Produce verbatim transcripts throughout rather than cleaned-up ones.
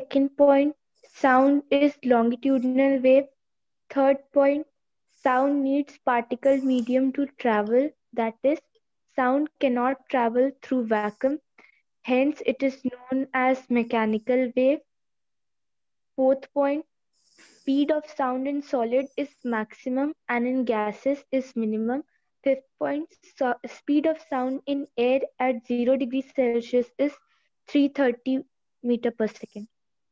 Second point, sound is longitudinal wave. Third point, sound needs particle medium to travel. That is, sound cannot travel through vacuum. Hence, it is known as mechanical wave. Fourth point, speed of sound in solid is maximum and in gases is minimum. Fifth point, so speed of sound in air at zero degrees Celsius is three hundred thirty meter per second.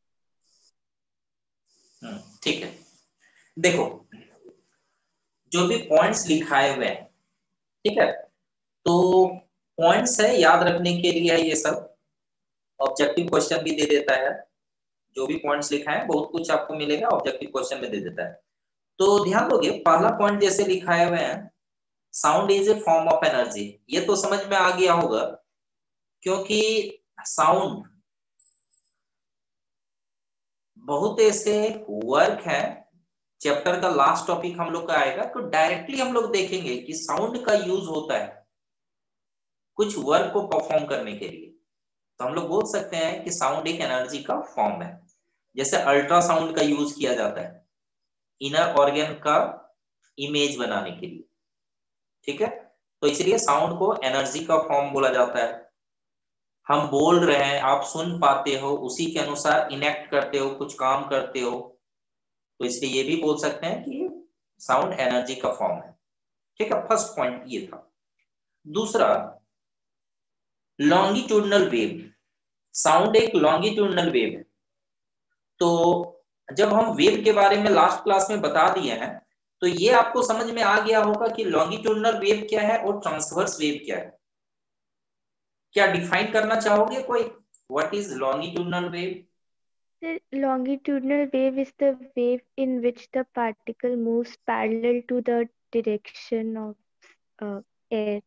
हम्म, ठीक है। देखो जो भी points लिखाए हुए हैं, ठीक है, तो पॉइंट्स है, याद रखने के लिए है ये सब। ऑब्जेक्टिव क्वेश्चन भी दे देता है, जो भी पॉइंट्स लिखा है बहुत कुछ आपको मिलेगा, ऑब्जेक्टिव क्वेश्चन में दे देता है। तो ध्यान दोगे, पहला पॉइंट जैसे लिखाए हुए हैं, sound is a form of energy, ये तो समझ में आ गया होगा, क्योंकि साउंड बहुत ऐसे वर्क है, चैप्टर का लास्ट टॉपिक हम लोग का आएगा तो डायरेक्टली हम लोग देखेंगे कि साउंड का यूज होता है कुछ वर्क को परफॉर्म करने के लिए। तो हम लोग बोल सकते हैं कि साउंड एक एनर्जी का फॉर्म है। जैसे अल्ट्रासाउंड का यूज किया जाता है इनर ऑर्गन का इमेज बनाने के लिए, ठीक है, तो इसलिए साउंड को एनर्जी का फॉर्म बोला जाता है। हम बोल रहे हैं, आप सुन पाते हो, उसी के अनुसार इनेक्ट करते हो, कुछ काम करते हो, तो इसलिए ये भी बोल सकते हैं कि साउंड एनर्जी का फॉर्म है, ठीक है। फर्स्ट पॉइंट ये था। दूसरा, लॉन्गिट्यूडनल वेव, साउंड एक लॉन्गिट्यूडनल वेव है। तो जब हम वेव के बारे में लास्ट क्लास में बता दिए हैं, तो ये आपको समझ में आ गया होगा कि लॉन्गिट्यूडनल वेव क्या है और ट्रांसवर्स वेव क्या है। क्या डिफाइन करना चाहोगे कोई, what is longitudinal wave? The longitudinal wave is the wave in which the particle moves parallel to the direction of uh, air.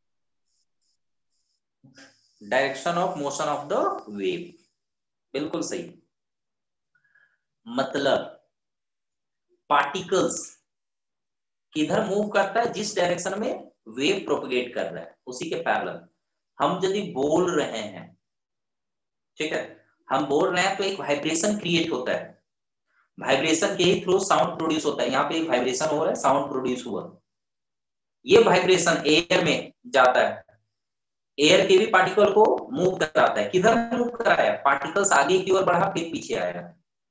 Direction of motion of the wave, बिल्कुल सही। मतलब particles किधर मूव करता है, जिस डायरेक्शन में wave propagate कर रहा है उसी के पैरेलल। हम यदि बोल रहे हैं, ठीक है, हम बोल रहे हैं तो एक वाइब्रेशन क्रिएट होता है, वाइब्रेशन के ही थ्रू साउंड प्रोड्यूस होता है। यहाँ पे एक वाइब्रेशन हो रहा है, साउंड प्रोड्यूस हुआ, ये वाइब्रेशन एयर में जाता है, एयर के भी पार्टिकल को मूव कराता है। किधर मूव कराया, पार्टिकल्स आगे की ओर बढ़ा फिर पीछे आया,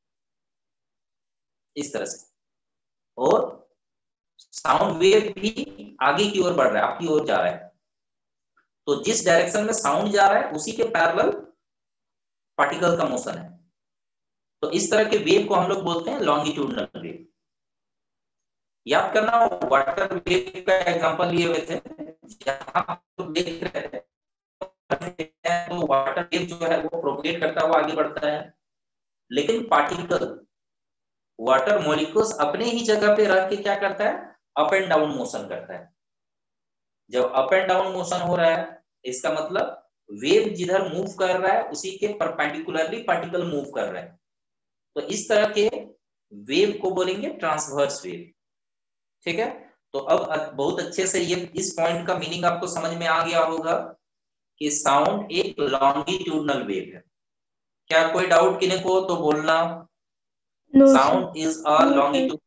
इस तरह से। और साउंड वेव भी आगे की ओर बढ़ रहा है, आपकी ओर जा रहा है, तो जिस डायरेक्शन में साउंड जा रहा है उसी के पैरेलल पार्टिकल का मोशन है। तो इस तरह के वेव को हम लोग बोलते हैं लॉन्गिट्यूडनल वेव। याद करना, वाटर वेव का एग्जांपल लिए हुए थे, जहां आप देख रहे थे तो वाटर वेव जो है वो प्रोपगेट करता हुआ आगे बढ़ता है, लेकिन पार्टिकल वाटर मॉलिक्यूल्स अपने ही जगह पे रह के क्या करता है, अप एंड डाउन मोशन करता है। जब अप एंड डाउन मोशन हो रहा है, इसका मतलब वेव जिधर मूव कर रहा है उसी के परपेंडिकुलरली पार्टिकल मूव कर रहा है। तो इस तरह के वेव को बोलेंगे ट्रांसवर्स वेव, ठीक है। तो अब बहुत अच्छे से ये इस पॉइंट का मीनिंग आपको समझ में आ गया होगा कि साउंड एक लॉन्गिट्यूडनल वेव है। क्या कोई डाउट किन्हीं को तो बोलना, साउंड इज अ लॉन्गिट्यूड,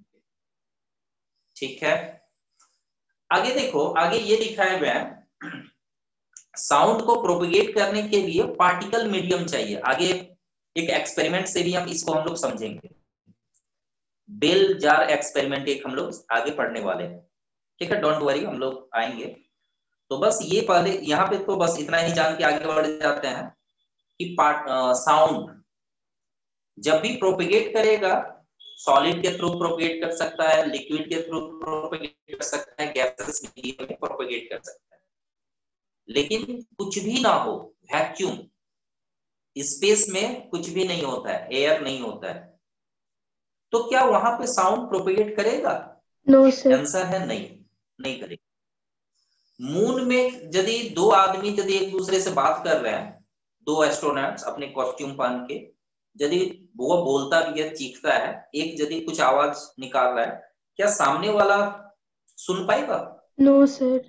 ठीक है। आगे देखो, आगे ये लिखा हुआ है साउंड को प्रोपेगेट करने के लिए पार्टिकल मीडियम चाहिए। आगे एक एक्सपेरिमेंट से भी हम इसको हम लोग समझेंगे, बेल जार एक्सपेरिमेंट एक हम लोग आगे पढ़ने वाले हैं, ठीक है, डोंट वरी, हम लोग आएंगे। तो बस ये पहले यहाँ पे तो बस इतना ही जान के आगे बढ़ जाते हैं कि पार्ट साउंड जब भी प्रोपेगेट करेगा, सॉलिड के थ्रू प्रोपेगेट कर सकता है, लिक्विड के थ्रू प्रोपेगेट कर सकता है, गैसेस मीडियम में प्रोपेगेट कर सकता है, लेकिन कुछ भी ना हो, वैक्यूम स्पेस में कुछ भी नहीं होता है, एयर नहीं होता है, तो क्या वहां पे साउंड प्रोपेगेट करेगा? No sir. आंसर है नहीं, नहीं करेगा। मून में यदि दो आदमी यदि एक दूसरे से बात कर रहे हैं, दो एस्ट्रोनॉट्स अपने कॉस्ट्यूम पहन के, यदि वो बोलता भी है, चीखता है, एक यदि कुछ आवाज निकाल रहा है, क्या सामने वाला सुन पाएगा? No sir.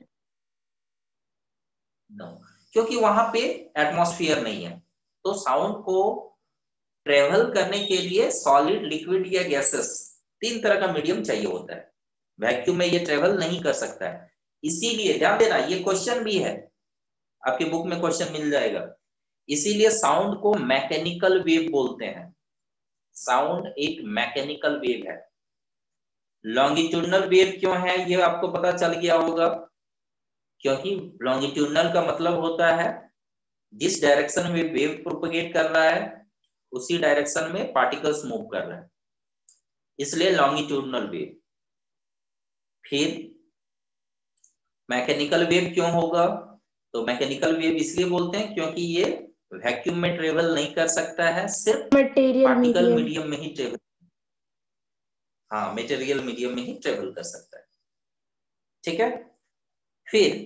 नो, क्योंकि वहां पे एटमॉस्फेयर नहीं है। तो साउंड को ट्रेवल करने के लिए सॉलिड, लिक्विड या गैसेस, तीन तरह का मीडियम चाहिए होता है। वैक्यूम में ये ट्रेवल नहीं कर सकता है। इसीलिए ध्यान देना, ये क्वेश्चन भी है, आपके बुक में क्वेश्चन मिल जाएगा। इसीलिए साउंड को मैकेनिकल वेव बोलते हैं। साउंड एक मैकेनिकल वेव है। लॉन्गिट्यूडनल वेव क्यों है ये आपको पता चल गया होगा, क्योंकि लॉन्गिट्यूडनल का मतलब होता है जिस डायरेक्शन में वेव प्रोपगेट कर रहा है उसी डायरेक्शन में पार्टिकल्स मूव कर रहे हैं, इसलिए लॉन्गिट्यूडनल वेव। फिर मैकेनिकल वेव क्यों होगा, तो मैकेनिकल वेव इसलिए बोलते हैं क्योंकि ये वैक्यूम में ट्रेवल नहीं कर सकता है, सिर्फ पार्टिकल मीडियम में ही ट्रेवल, हाँ मटेरियल मीडियम में ही ट्रेवल कर सकता है। ठीक है। फिर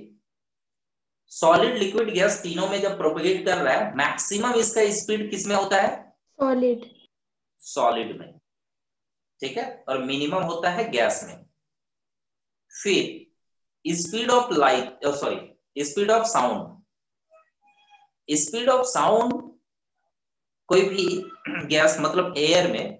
सॉलिड, लिक्विड, गैस तीनों में जब प्रोपगेट कर रहा है, मैक्सिमम इसका स्पीड किस में होता है, सॉलिड सॉलिड में। ठीक है, और मिनिमम होता है गैस में। फिर speed of light, sorry speed of sound, speed of sound कोई भी गैस मतलब एयर में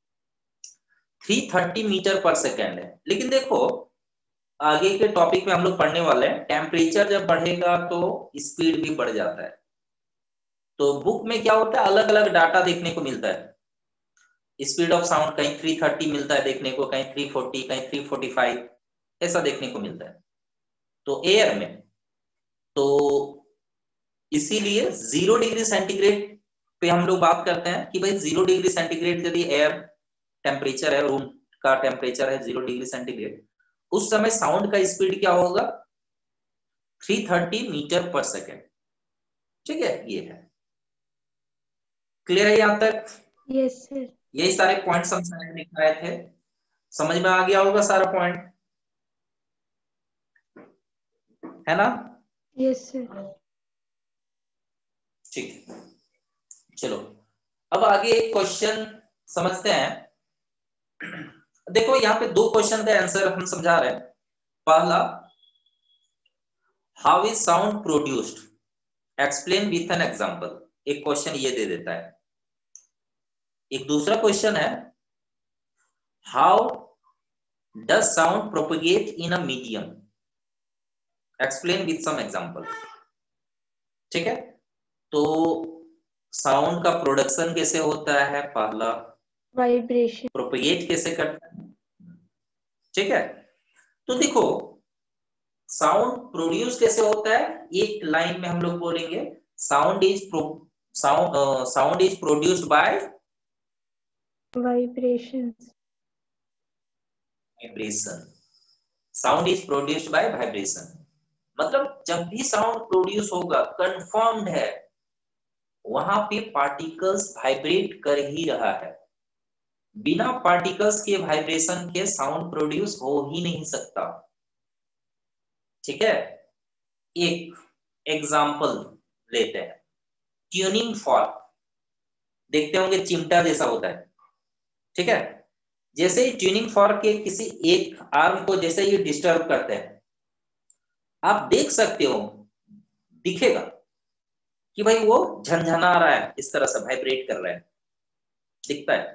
तीन सौ तीस मीटर पर सेकेंड है। लेकिन देखो आगे के टॉपिक में हम लोग पढ़ने वाले हैं, टेम्परेचर जब बढ़ेगा तो स्पीड भी बढ़ जाता है। तो बुक में क्या होता है, अलग अलग डाटा देखने को मिलता है। स्पीड ऑफ साउंड कहीं तीन सौ तीस मिलता है देखने को, कहीं तीन सौ चालीस, कहीं तीन सौ पैंतालीस, ऐसा देखने को मिलता है तो एयर में। तो इसीलिए जीरो डिग्री सेंटीग्रेड पे हम लोग बात करते हैं कि भाई जीरो डिग्री सेंटीग्रेड यदि एयर टेम्परेचर है, रूम का टेम्परेचर है जीरो डिग्री सेंटीग्रेड, उस समय साउंड का स्पीड क्या होगा, तीन सौ तीस मीटर पर सेकेंड। ठीक है, ये है। क्लियर है यहां तक? Yes sir. यही सारे पॉइंट्स हम सारे लिख रहे थे, समझ में आ गया होगा सारा पॉइंट, है ना? Yes sir. ठीक है, चलो अब आगे एक क्वेश्चन समझते हैं। देखो यहाँ पे दो क्वेश्चन का आंसर हम समझा रहे हैं। पहला, how is sound produced, explain with an example, एक क्वेश्चन ये दे देता है। एक दूसरा क्वेश्चन है, how does sound propagate in a medium, explain with some example. ठीक है, तो साउंड का प्रोडक्शन कैसे होता है, पहला वाइब्रेशन, प्रोपगेट कैसे करता है। ठीक है, तो देखो साउंड प्रोड्यूस कैसे होता है, एक लाइन में हम लोग बोलेंगे sound is sound sound is produced by vibrations, vibration. Sound is produced by vibration, मतलब जब भी साउंड प्रोड्यूस होगा कंफर्म्ड है वहां पे पार्टिकल्स वाइब्रेट कर ही रहा है। बिना पार्टिकल्स के वाइब्रेशन के साउंड प्रोड्यूस हो ही नहीं सकता। ठीक है, एक एग्जांपल लेते हैं, ट्यूनिंग फॉर्क, देखते होंगे चिमटा जैसा होता है। ठीक है, जैसे ही ट्यूनिंग फॉर्क के किसी एक आर्म को जैसे ही डिस्टर्ब करते हैं, आप देख सकते हो, दिखेगा कि भाई वो झनझना रहा है, इस तरह से वाइब्रेट कर रहा है, दिखता है।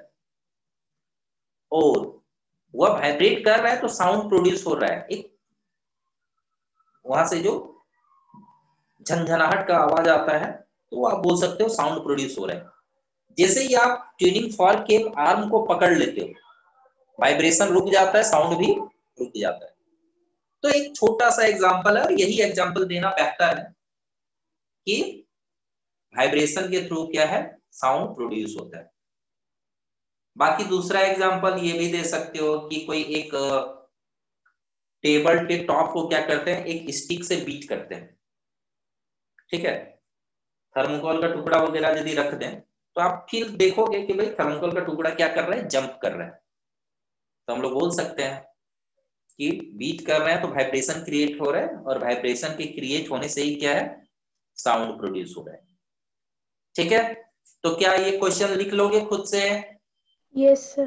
और वह वाइब्रेट कर रहा है तो साउंड प्रोड्यूस हो रहा है, एक वहां से जो झनझनाहट का आवाज आता है तो आप बोल सकते हो साउंड प्रोड्यूस हो रहा है। जैसे ही आप ट्यूनिंग फॉर्क के आर्म को पकड़ लेते हो, वाइब्रेशन रुक जाता है, साउंड भी रुक जाता है। तो एक छोटा सा एग्जांपल है, और यही एग्जांपल देना बेहतर है कि वाइब्रेशन के थ्रू क्या है, साउंड प्रोड्यूस होता है। बाकी दूसरा एग्जांपल ये भी दे सकते हो कि कोई एक टेबल के टॉप को क्या करते हैं, एक स्टिक से बीट करते हैं। ठीक है, थर्मोकोल का टुकड़ा वगैरह यदि रख दें तो आप फिर देखोगे कि भाई थर्मोकोल का टुकड़ा क्या कर रहा है, जंप कर रहा है। तो हम लोग बोल सकते हैं कि बीट कर रहे हैं तो वाइब्रेशन क्रिएट हो रहा है, और वाइब्रेशन के क्रिएट होने से ही क्या है, साउंड प्रोड्यूस हो रहा है। ठीक है, तो क्या ये क्वेश्चन लिख लोगे खुद से? Yes sir.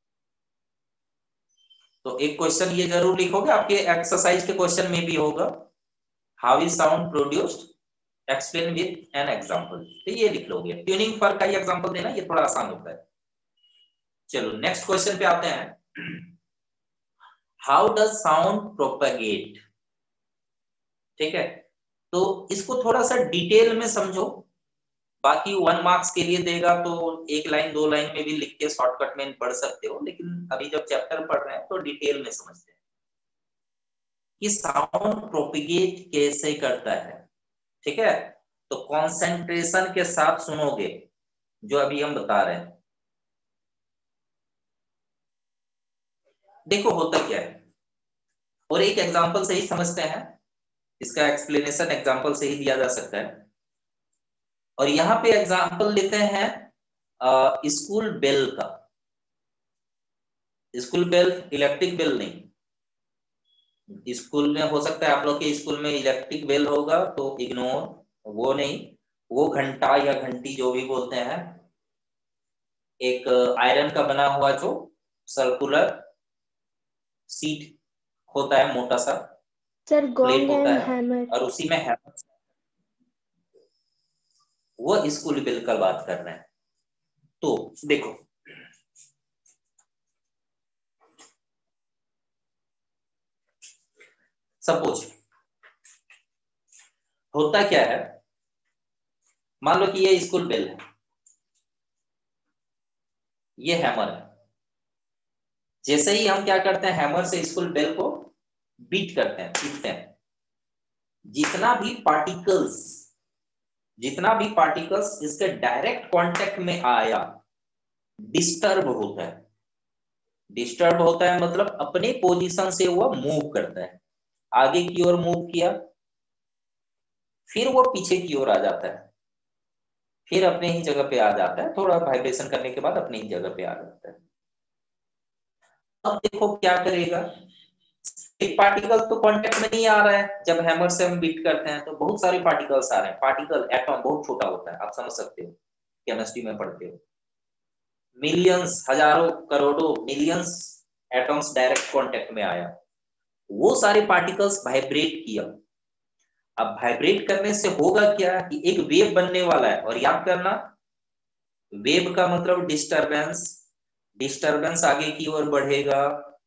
तो एक क्वेश्चन ये जरूर लिखोगे, आपके एक्सरसाइज के क्वेश्चन में भी होगा, how is sound produced, explain with an example, तो ये लिख लोगे। ट्यूनिंग फॉर्क का ही एग्जांपल देना, ये थोड़ा आसान होता है। चलो नेक्स्ट क्वेश्चन पे आते हैं। How does sound propagate? ठीक है, तो इसको थोड़ा सा डिटेल में समझो, बाकी वन मार्क्स के लिए देगा तो एक लाइन दो लाइन में भी लिख के शॉर्टकट में पढ़ सकते हो, लेकिन अभी जब चैप्टर पढ़ रहे हैं तो डिटेल में समझते हैं कि साउंड प्रोपेगेट कैसे करता है। ठीक है, तो कंसंट्रेशन के साथ सुनोगे जो अभी हम बता रहे हैं। देखो होता क्या है, और एक एग्जांपल से ही समझते हैं, इसका एक्सप्लेनेशन एग्जांपल से ही दिया जा सकता है। और यहाँ पे एग्जांपल लेते हैं स्कूल बेल का। स्कूल बेल, इलेक्ट्रिक बेल नहीं। स्कूल में हो सकता है आप लोग के स्कूल में इलेक्ट्रिक बेल होगा, तो इग्नोर, वो नहीं। वो घंटा या घंटी जो भी बोलते हैं, एक आयरन का बना हुआ जो सर्कुलर सीट होता है, मोटा सा सर, प्लेट गॉन्ग होता एंड है, हैमर। और उसी में हैमर, वो स्कूल बेल का बात कर रहे हैं। तो देखो सपोज होता क्या है, मान लो कि ये स्कूल बेल है, ये हैमर है। जैसे ही हम क्या करते हैं, हैमर से स्कूल बेल को बीट करते हैं, पीटते हैं, जितना भी पार्टिकल्स जितना भी पार्टिकल्स इसके डायरेक्ट कांटेक्ट में आया, डिस्टर्ब होता है। डिस्टर्ब होता है मतलब अपने पोजीशन से वो मूव करता है, आगे की ओर मूव किया, फिर वो पीछे की ओर आ जाता है, फिर अपने ही जगह पे आ जाता है, थोड़ा वाइब्रेशन करने के बाद अपनी ही जगह पे आ जाता है। अब देखो क्या करेगा, एक पार्टिकल तो कांटेक्ट में नहीं आ रहा है, जब हैमर से हम बीट करते हैं तो बहुत सारे पार्टिकल्स आ रहे हैं। पार्टिकल, एटम बहुत छोटा होता है, आप समझ सकते हो, केमिस्ट्री में पढ़ते हो। मिलियंस, हजारों, करोड़ों, मिलियंस एटम्स डायरेक्ट कांटेक्ट में आया, वो सारे पार्टिकल्स वाइब्रेट किया। अब वाइब्रेट करने से होगा क्या कि एक वेव बनने वाला है, और याद करना वेव का मतलब डिस्टरबेंस। डिस्टरबेंस आगे की ओर बढ़ेगा,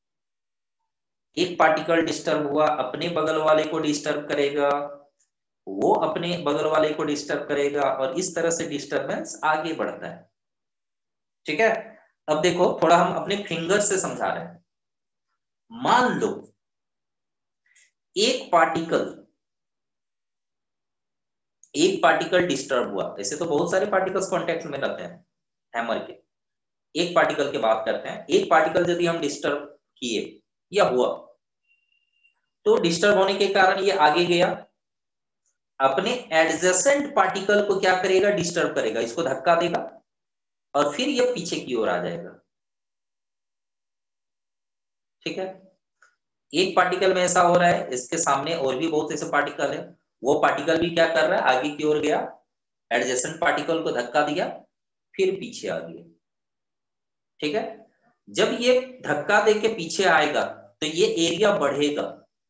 एक पार्टिकल डिस्टर्ब हुआ, अपने बगल वाले को डिस्टर्ब करेगा, वो अपने बगल वाले को डिस्टर्ब करेगा, और इस तरह से डिस्टरबेंस आगे बढ़ता है। ठीक है, अब देखो थोड़ा हम अपने फिंगर से समझा रहे हैं। मान लो एक पार्टिकल एक पार्टिकल डिस्टर्ब हुआ, ऐसे तो बहुत सारे पार्टिकल्स कांटेक्ट में रहते हैं हैमर के। एक पार्टिकल की बात करते हैं, एक पार्टिकल यदि हम डिस्टर्ब किए या हुआ, तो डिस्टर्ब होने के कारण ये आगे गया, अपने एडजेसेंट पार्टिकल को क्या करेगा, डिस्टर्ब करेगा, इसको धक्का देगा, और फिर ये पीछे की ओर आ जाएगा। ठीक है, एक पार्टिकल में ऐसा हो रहा है, इसके सामने और भी बहुत ऐसे पार्टिकल है, वो पार्टिकल भी क्या कर रहा है, आगे की ओर गया, एडजेसेंट पार्टिकल को धक्का दिया, फिर पीछे आ गया। ठीक है, जब ये धक्का दे के पीछे आएगा तो ये एरिया बढ़ेगा,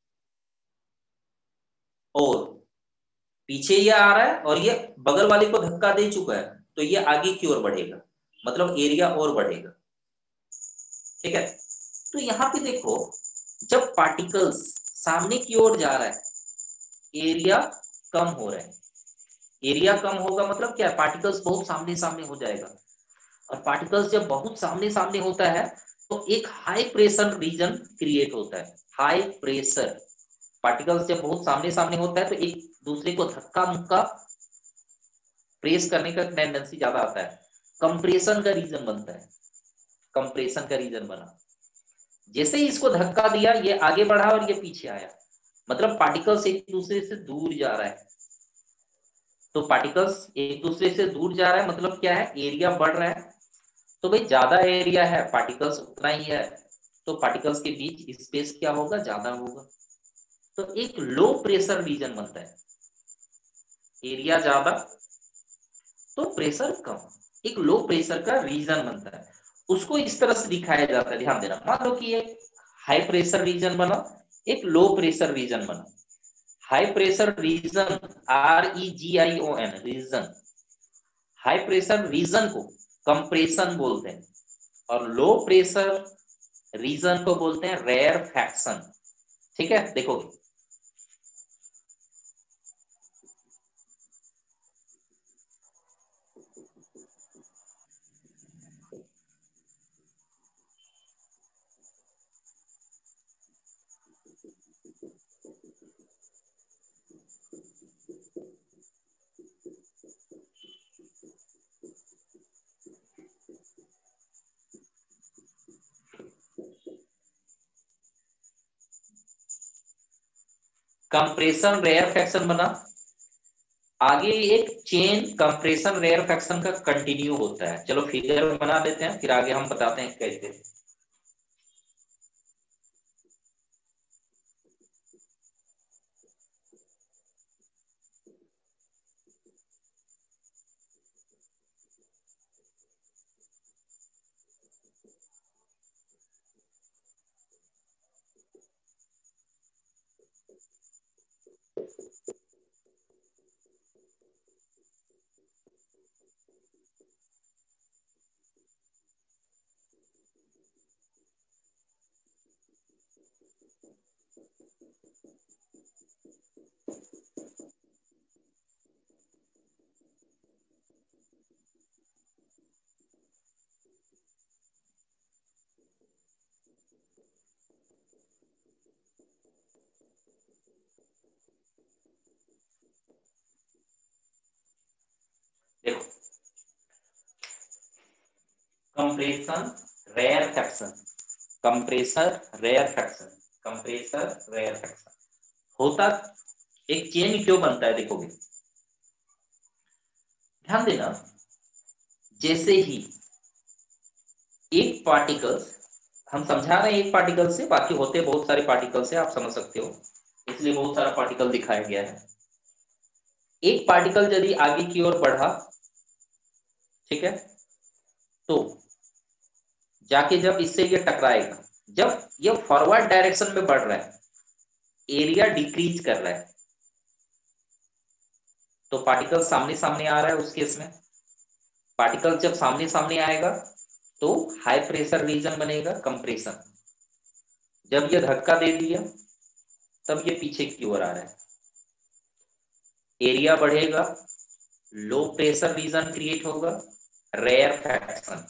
और पीछे ये आ रहा है और ये बगल वाले को धक्का दे चुका है, तो ये आगे की ओर बढ़ेगा, मतलब एरिया और बढ़ेगा। ठीक है, तो यहां पे देखो, जब पार्टिकल्स सामने की ओर जा रहा है, एरिया कम हो रहा है। एरिया कम होगा मतलब क्या है, पार्टिकल्स बहुत सामने सामने हो जाएगा, और पार्टिकल्स जब बहुत सामने सामने होता है तो एक हाई प्रेशर रीजन क्रिएट होता है। हाई प्रेशर, पार्टिकल्स जब बहुत सामने सामने होता है तो एक दूसरे को धक्का मुक्का प्रेस करने का टेंडेंसी ज्यादा आता है, कंप्रेशन का रीजन बनता है। कंप्रेशन का रीजन बना, जैसे ही इसको धक्का दिया ये आगे बढ़ा और ये पीछे आया, मतलब पार्टिकल्स एक दूसरे से दूर जा रहा है। तो पार्टिकल्स एक दूसरे से दूर जा रहा है मतलब क्या है, एरिया बढ़ रहा है। तो भाई ज्यादा एरिया है, पार्टिकल्स उतना ही है, तो पार्टिकल्स के बीच स्पेस क्या होगा, ज्यादा होगा, तो एक लो प्रेशर रीजन बनता है। एरिया ज्यादा तो प्रेशर कम, एक लो प्रेशर का रीजन बनता है। उसको इस तरह से दिखाया जाता है, ध्यान देना। मान लो कि एक हाई प्रेशर रीजन बना, एक लो प्रेशर रीजन बना। High pressure region, R E G I O N, region, high pressure region को कंप्रेशन बोलते हैं और लो प्रेशर रीजन को बोलते हैं रेयरफैक्शन। ठीक है, देखो कंप्रेशन रेयरफैक्शन बना, आगे एक चेन कंप्रेशन रेयरफैक्शन का कंटिन्यू होता है। चलो फिगर बना देते हैं, फिर आगे हम बताते हैं कैसे। देखो compression rarefaction, compressor rarefaction, compressor rarefaction होता, एक चेन क्यों बनता है देखोगे, ध्यान देना। जैसे ही एक पार्टिकल, हम समझा रहे हैं एक पार्टिकल से, बाकी होते बहुत सारे पार्टिकल से, आप समझ सकते हो, इसलिए बहुत सारा पार्टिकल दिखाया गया है। एक पार्टिकल यदि आगे की ओर बढ़ा, ठीक है, तो जाके जब इससे ये टकराएगा, जब ये फॉरवर्ड डायरेक्शन में बढ़ रहा है, एरिया डिक्रीज कर रहा है, तो पार्टिकल सामने सामने आ रहा है। उस केस में पार्टिकल जब सामने सामने आएगा तो हाई प्रेशर रीजन बनेगा, कंप्रेशन। जब ये धक्का दे दिया तब ये पीछे की ओर आ रहा है, एरिया बढ़ेगा, लो प्रेशर रीजन क्रिएट होगा, रेयरफैक्शन।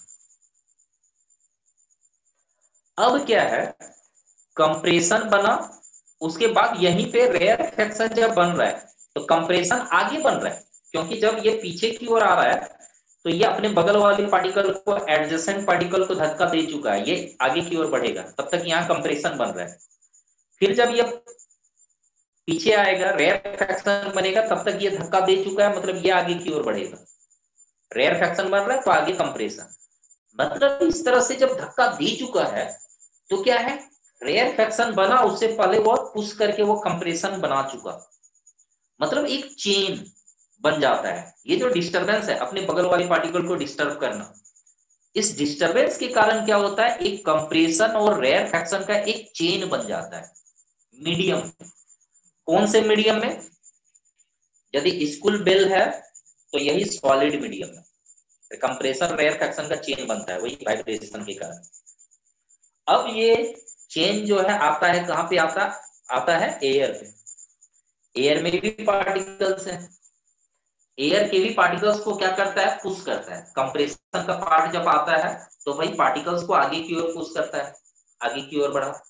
अब क्या है, कंप्रेशन बना, उसके बाद यहीं पे रेयरफैक्शन जब बन रहा है तो कंप्रेशन आगे बन रहा है, क्योंकि जब ये पीछे की ओर आ रहा है तो ये अपने बगल वाले पार्टिकल को, एडजेसेंट पार्टिकल को धक्का दे चुका है, ये आगे की ओर बढ़ेगा, तब तक यहाँ कंप्रेशन बन रहा है। फिर जब ये पीछे आएगा, रेयरफैक्शन बनेगा, तब तक ये धक्का दे चुका है, मतलब ये आगे की ओर बढ़ेगा, रेयरफैक्शन बन रहा है तो आगे कंप्रेशन। मतलब इस तरह से जब धक्का दे चुका है तो क्या है, रेयरफैक्शन बना, उससे पहले वो पुश करके वो कंप्रेशन बना चुका, मतलब एक चेन बन जाता है। ये जो डिस्टरबेंस है, अपने बगल वाले पार्टिकल को डिस्टर्ब करना, इस डिस्टरबेंस के कारण क्या होता है, एक कंप्रेशन और रेयरफैक्शन का एक चेन बन जाता है मीडियम। कौन से मीडियम में, यदि स्कूल बेल है तो यही सॉलिड मीडियम है, कंप्रेशन रेयरफैक्शन का चेन बनता है, वही वाइब्रेशन के कारण। अब ये चेन जो है आता है कहां पे, आता आता है एयर पे। एयर में भी पार्टिकल्स हैं, एयर के भी पार्टिकल्स को क्या करता है, पुश करता है। कंप्रेशन का पार्ट जब आता है तो भाई पार्टिकल्स को आगे की ओर पुश करता है, आगे की ओर बढ़ा,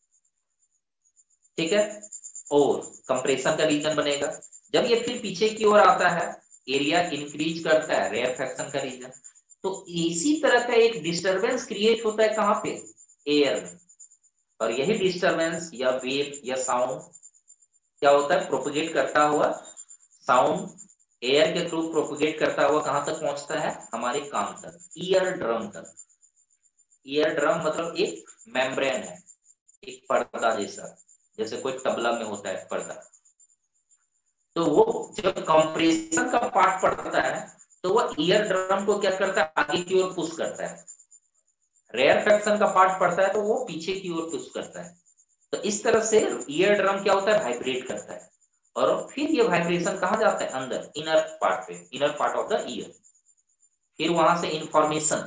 ठीक है, और कंप्रेशन का रीजन बनेगा। जब ये फिर पीछे की ओर आता है, एरिया इंक्रीज करता है, रेयरफैक्शन का रीजन। तो इसी तरह का एक डिस्टरबेंस क्रिएट होता है कहां पे, एयर में। और यही डिस्टरबेंस या वेव या साउंड क्या होता है, प्रोपगेट करता हुआ, साउंड एयर के थ्रू प्रोपगेट करता हुआ कहां तक पहुंचता है, हमारे कान तक, ईयर ड्रम तक। ईयर ड्रम मतलब एक मेम्ब्रेन है, एक पर्दा जैसा, जैसे कोई तबला में होता है पर्दा। तो वो जब कंप्रेशन का पार्ट पड़ता है तो वो ईयर ड्रम को क्या करता है, आगे की ओर पुश करता है। रेयरफैक्शन का पार्ट पड़ता है तो वो पीछे की ओर पुश करता है। तो इस तरह से ईयर ड्रम क्या होता है, वाइब्रेट करता है। और फिर ये वाइब्रेशन कहाँ जाता है, अंदर इनर पार्ट पे, inner part of the ear. फिर वहां से इंफॉर्मेशन,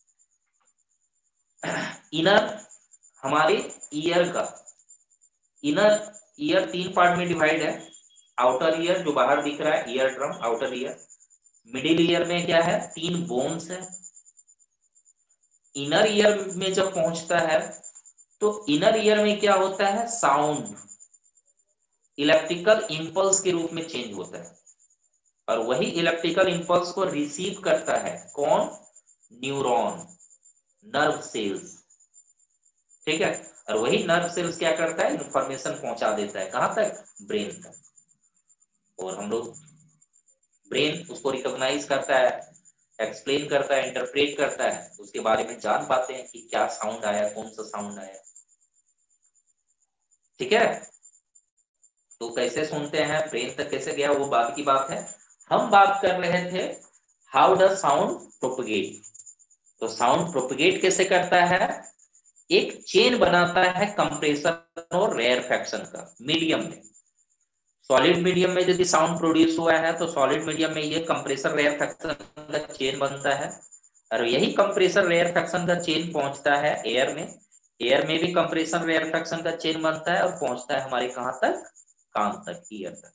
इनर हमारे ईयर का, इनर ईयर तीन पार्ट में डिवाइड है। आउटर ईयर जो बाहर दिख रहा है, ear drum, outer ear. Middle ear में क्या है, तीन बोन्स है। इनर ईयर में जब पहुंचता है तो इनर ईयर में क्या होता है, साउंड इलेक्ट्रिकल इंपल्स के रूप में चेंज होता है, और वही इलेक्ट्रिकल इंपल्स को रिसीव करता है कौन, न्यूरॉन, नर्व सेल्स। ठीक है, और वही नर्व सेल्स क्या करता है, इंफॉर्मेशन पहुंचा देता है कहां तक, ब्रेन तक। और हम लोग ब्रेन उसको रिकॉग्नाइज करता है, एक्सप्लेन करता है, इंटरप्रेट करता है, उसके बारे में जान पाते हैं कि क्या साउंड आया, कौन सा साउंड आया। ठीक है, तो कैसे सुनते हैं, ब्रेन तक कैसे गया, वो बात की बात है। हम बात कर रहे थे हाउ डज साउंड प्रोपगेट। तो साउंड प्रोपगेट कैसे करता है, एक चेन बनाता है कंप्रेशन और रेयरफैक्शन का मीडियम में। सॉलिड मीडियम में यदि साउंड प्रोड्यूस हुआ है तो सॉलिड मीडियम में ये कंप्रेसर रेयरफैक्शन का चेन बनता है, और यही कंप्रेसर रेयरफैक्शन का चेन पहुंचता है एयर में। एयर में भी कंप्रेशन रेयरफैक्शन का चेन बनता है और पहुंचता है हमारे कहां तक, कान तक, ईयर तक।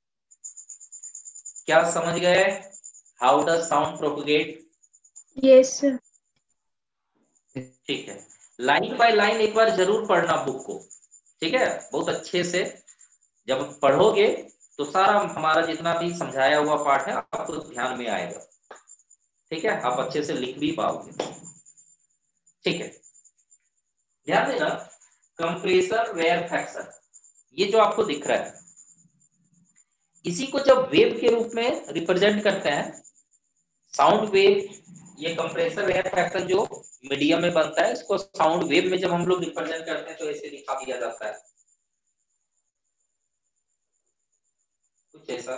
क्या समझ गए, how does sound propagate? Yes sir. ठीक है, लाइन बाय लाइन एक बार जरूर पढ़ना बुक को। ठीक है, बहुत अच्छे से जब पढ़ोगे तो सारा हमारा जितना भी समझाया हुआ पाठ है आपको ध्यान में आएगा। ठीक है, आप अच्छे से लिख भी पाओगे। ठीक है, ध्यान देना, कंप्रेसर रेयरफैक्शन, ये जो आपको दिख रहा है, इसी को जब वेव के रूप में रिप्रेजेंट करते हैं, साउंड वेव, ये कंप्रेसर रेयरफैक्शन जो मीडियम में बनता है, इसको साउंड वेव में जब हम लोग रिप्रेजेंट करते हैं तो ऐसे दिखा दिया जाता है, कुछ ऐसा।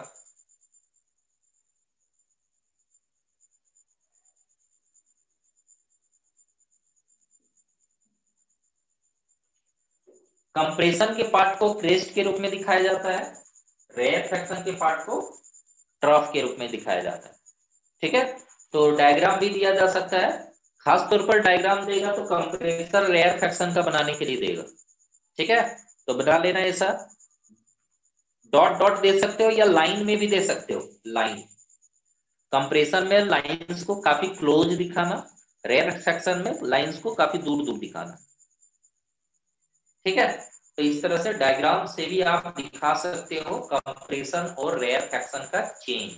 कंप्रेशन के पार्ट को क्रेस्ट के रूप में दिखाया जाता है, रेयरफैक्शन के पार्ट को ट्रफ के रूप में दिखाया जाता है। ठीक है, तो डायग्राम भी दिया जा सकता है, खास तौर पर डायग्राम देगा तो कंप्रेसर रेयरफैक्शन का बनाने के लिए देगा। ठीक है, तो बना लेना, ऐसा डॉट डॉट दे सकते हो या लाइन में भी दे सकते हो। लाइन, कंप्रेशन में लाइंस को काफी क्लोज दिखाना, रेयरफैक्शन में लाइंस को काफी दूर दूर दिखाना। ठीक है, तो इस तरह से डायग्राम से भी आप दिखा सकते हो कंप्रेशन और रेयरफैक्शन का चेन।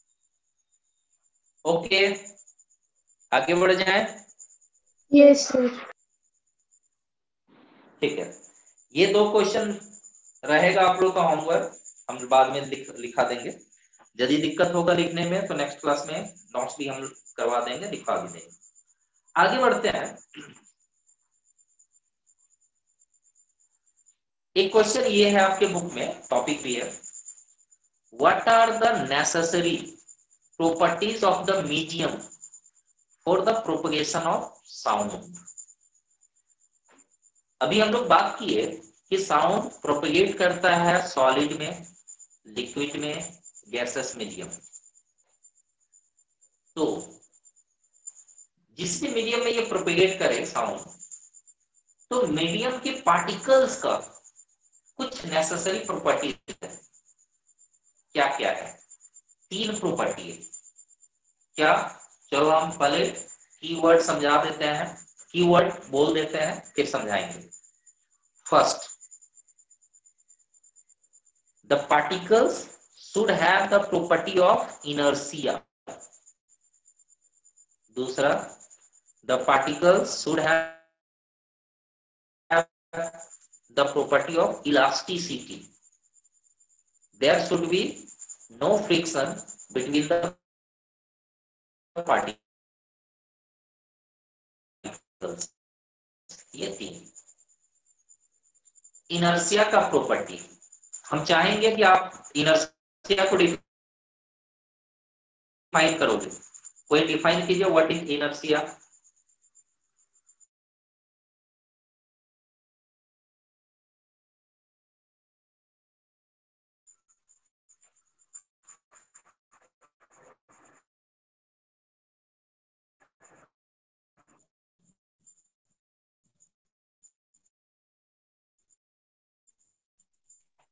ओके, आगे बढ़ जाए। Yes sir. ठीक है, ये दो क्वेश्चन रहेगा आप लोग का होमवर्क, हम बाद में लिख, लिखा देंगे। यदि दिक्कत होगा लिखने में तो नेक्स्ट क्लास में नोट्स भी हम करवा देंगे, लिखवा भी देंगे। आगे बढ़ते हैं, एक क्वेश्चन ये है आपके बुक में, टॉपिक भी है, what are the necessary properties of the medium for the propagation of sound. अभी हम लोग बात किए कि साउंड प्रोपगेट करता है सॉलिड में, लिक्विड में, गैसेस मीडियम। तो जिस भी मीडियम में ये प्रोपगेट करे साउंड, तो मीडियम के पार्टिकल्स का कुछ नेसेसरी प्रॉपर्टीज है। क्या क्या है, तीन प्रॉपर्टी है। क्या, चलो हम पहले कीवर्ड समझा देते हैं, कीवर्ड बोल देते हैं फिर समझाएंगे। First, the particles should have the property of inertia. दूसरा, the particles should have the property of elasticity. There should be no friction between the particles. ये तीन। इनर्शिया का प्रॉपर्टी, हम चाहेंगे कि आप इनर्शिया को डिफाइन करोगे, कोई डिफाइन कीजिए, what is inertia.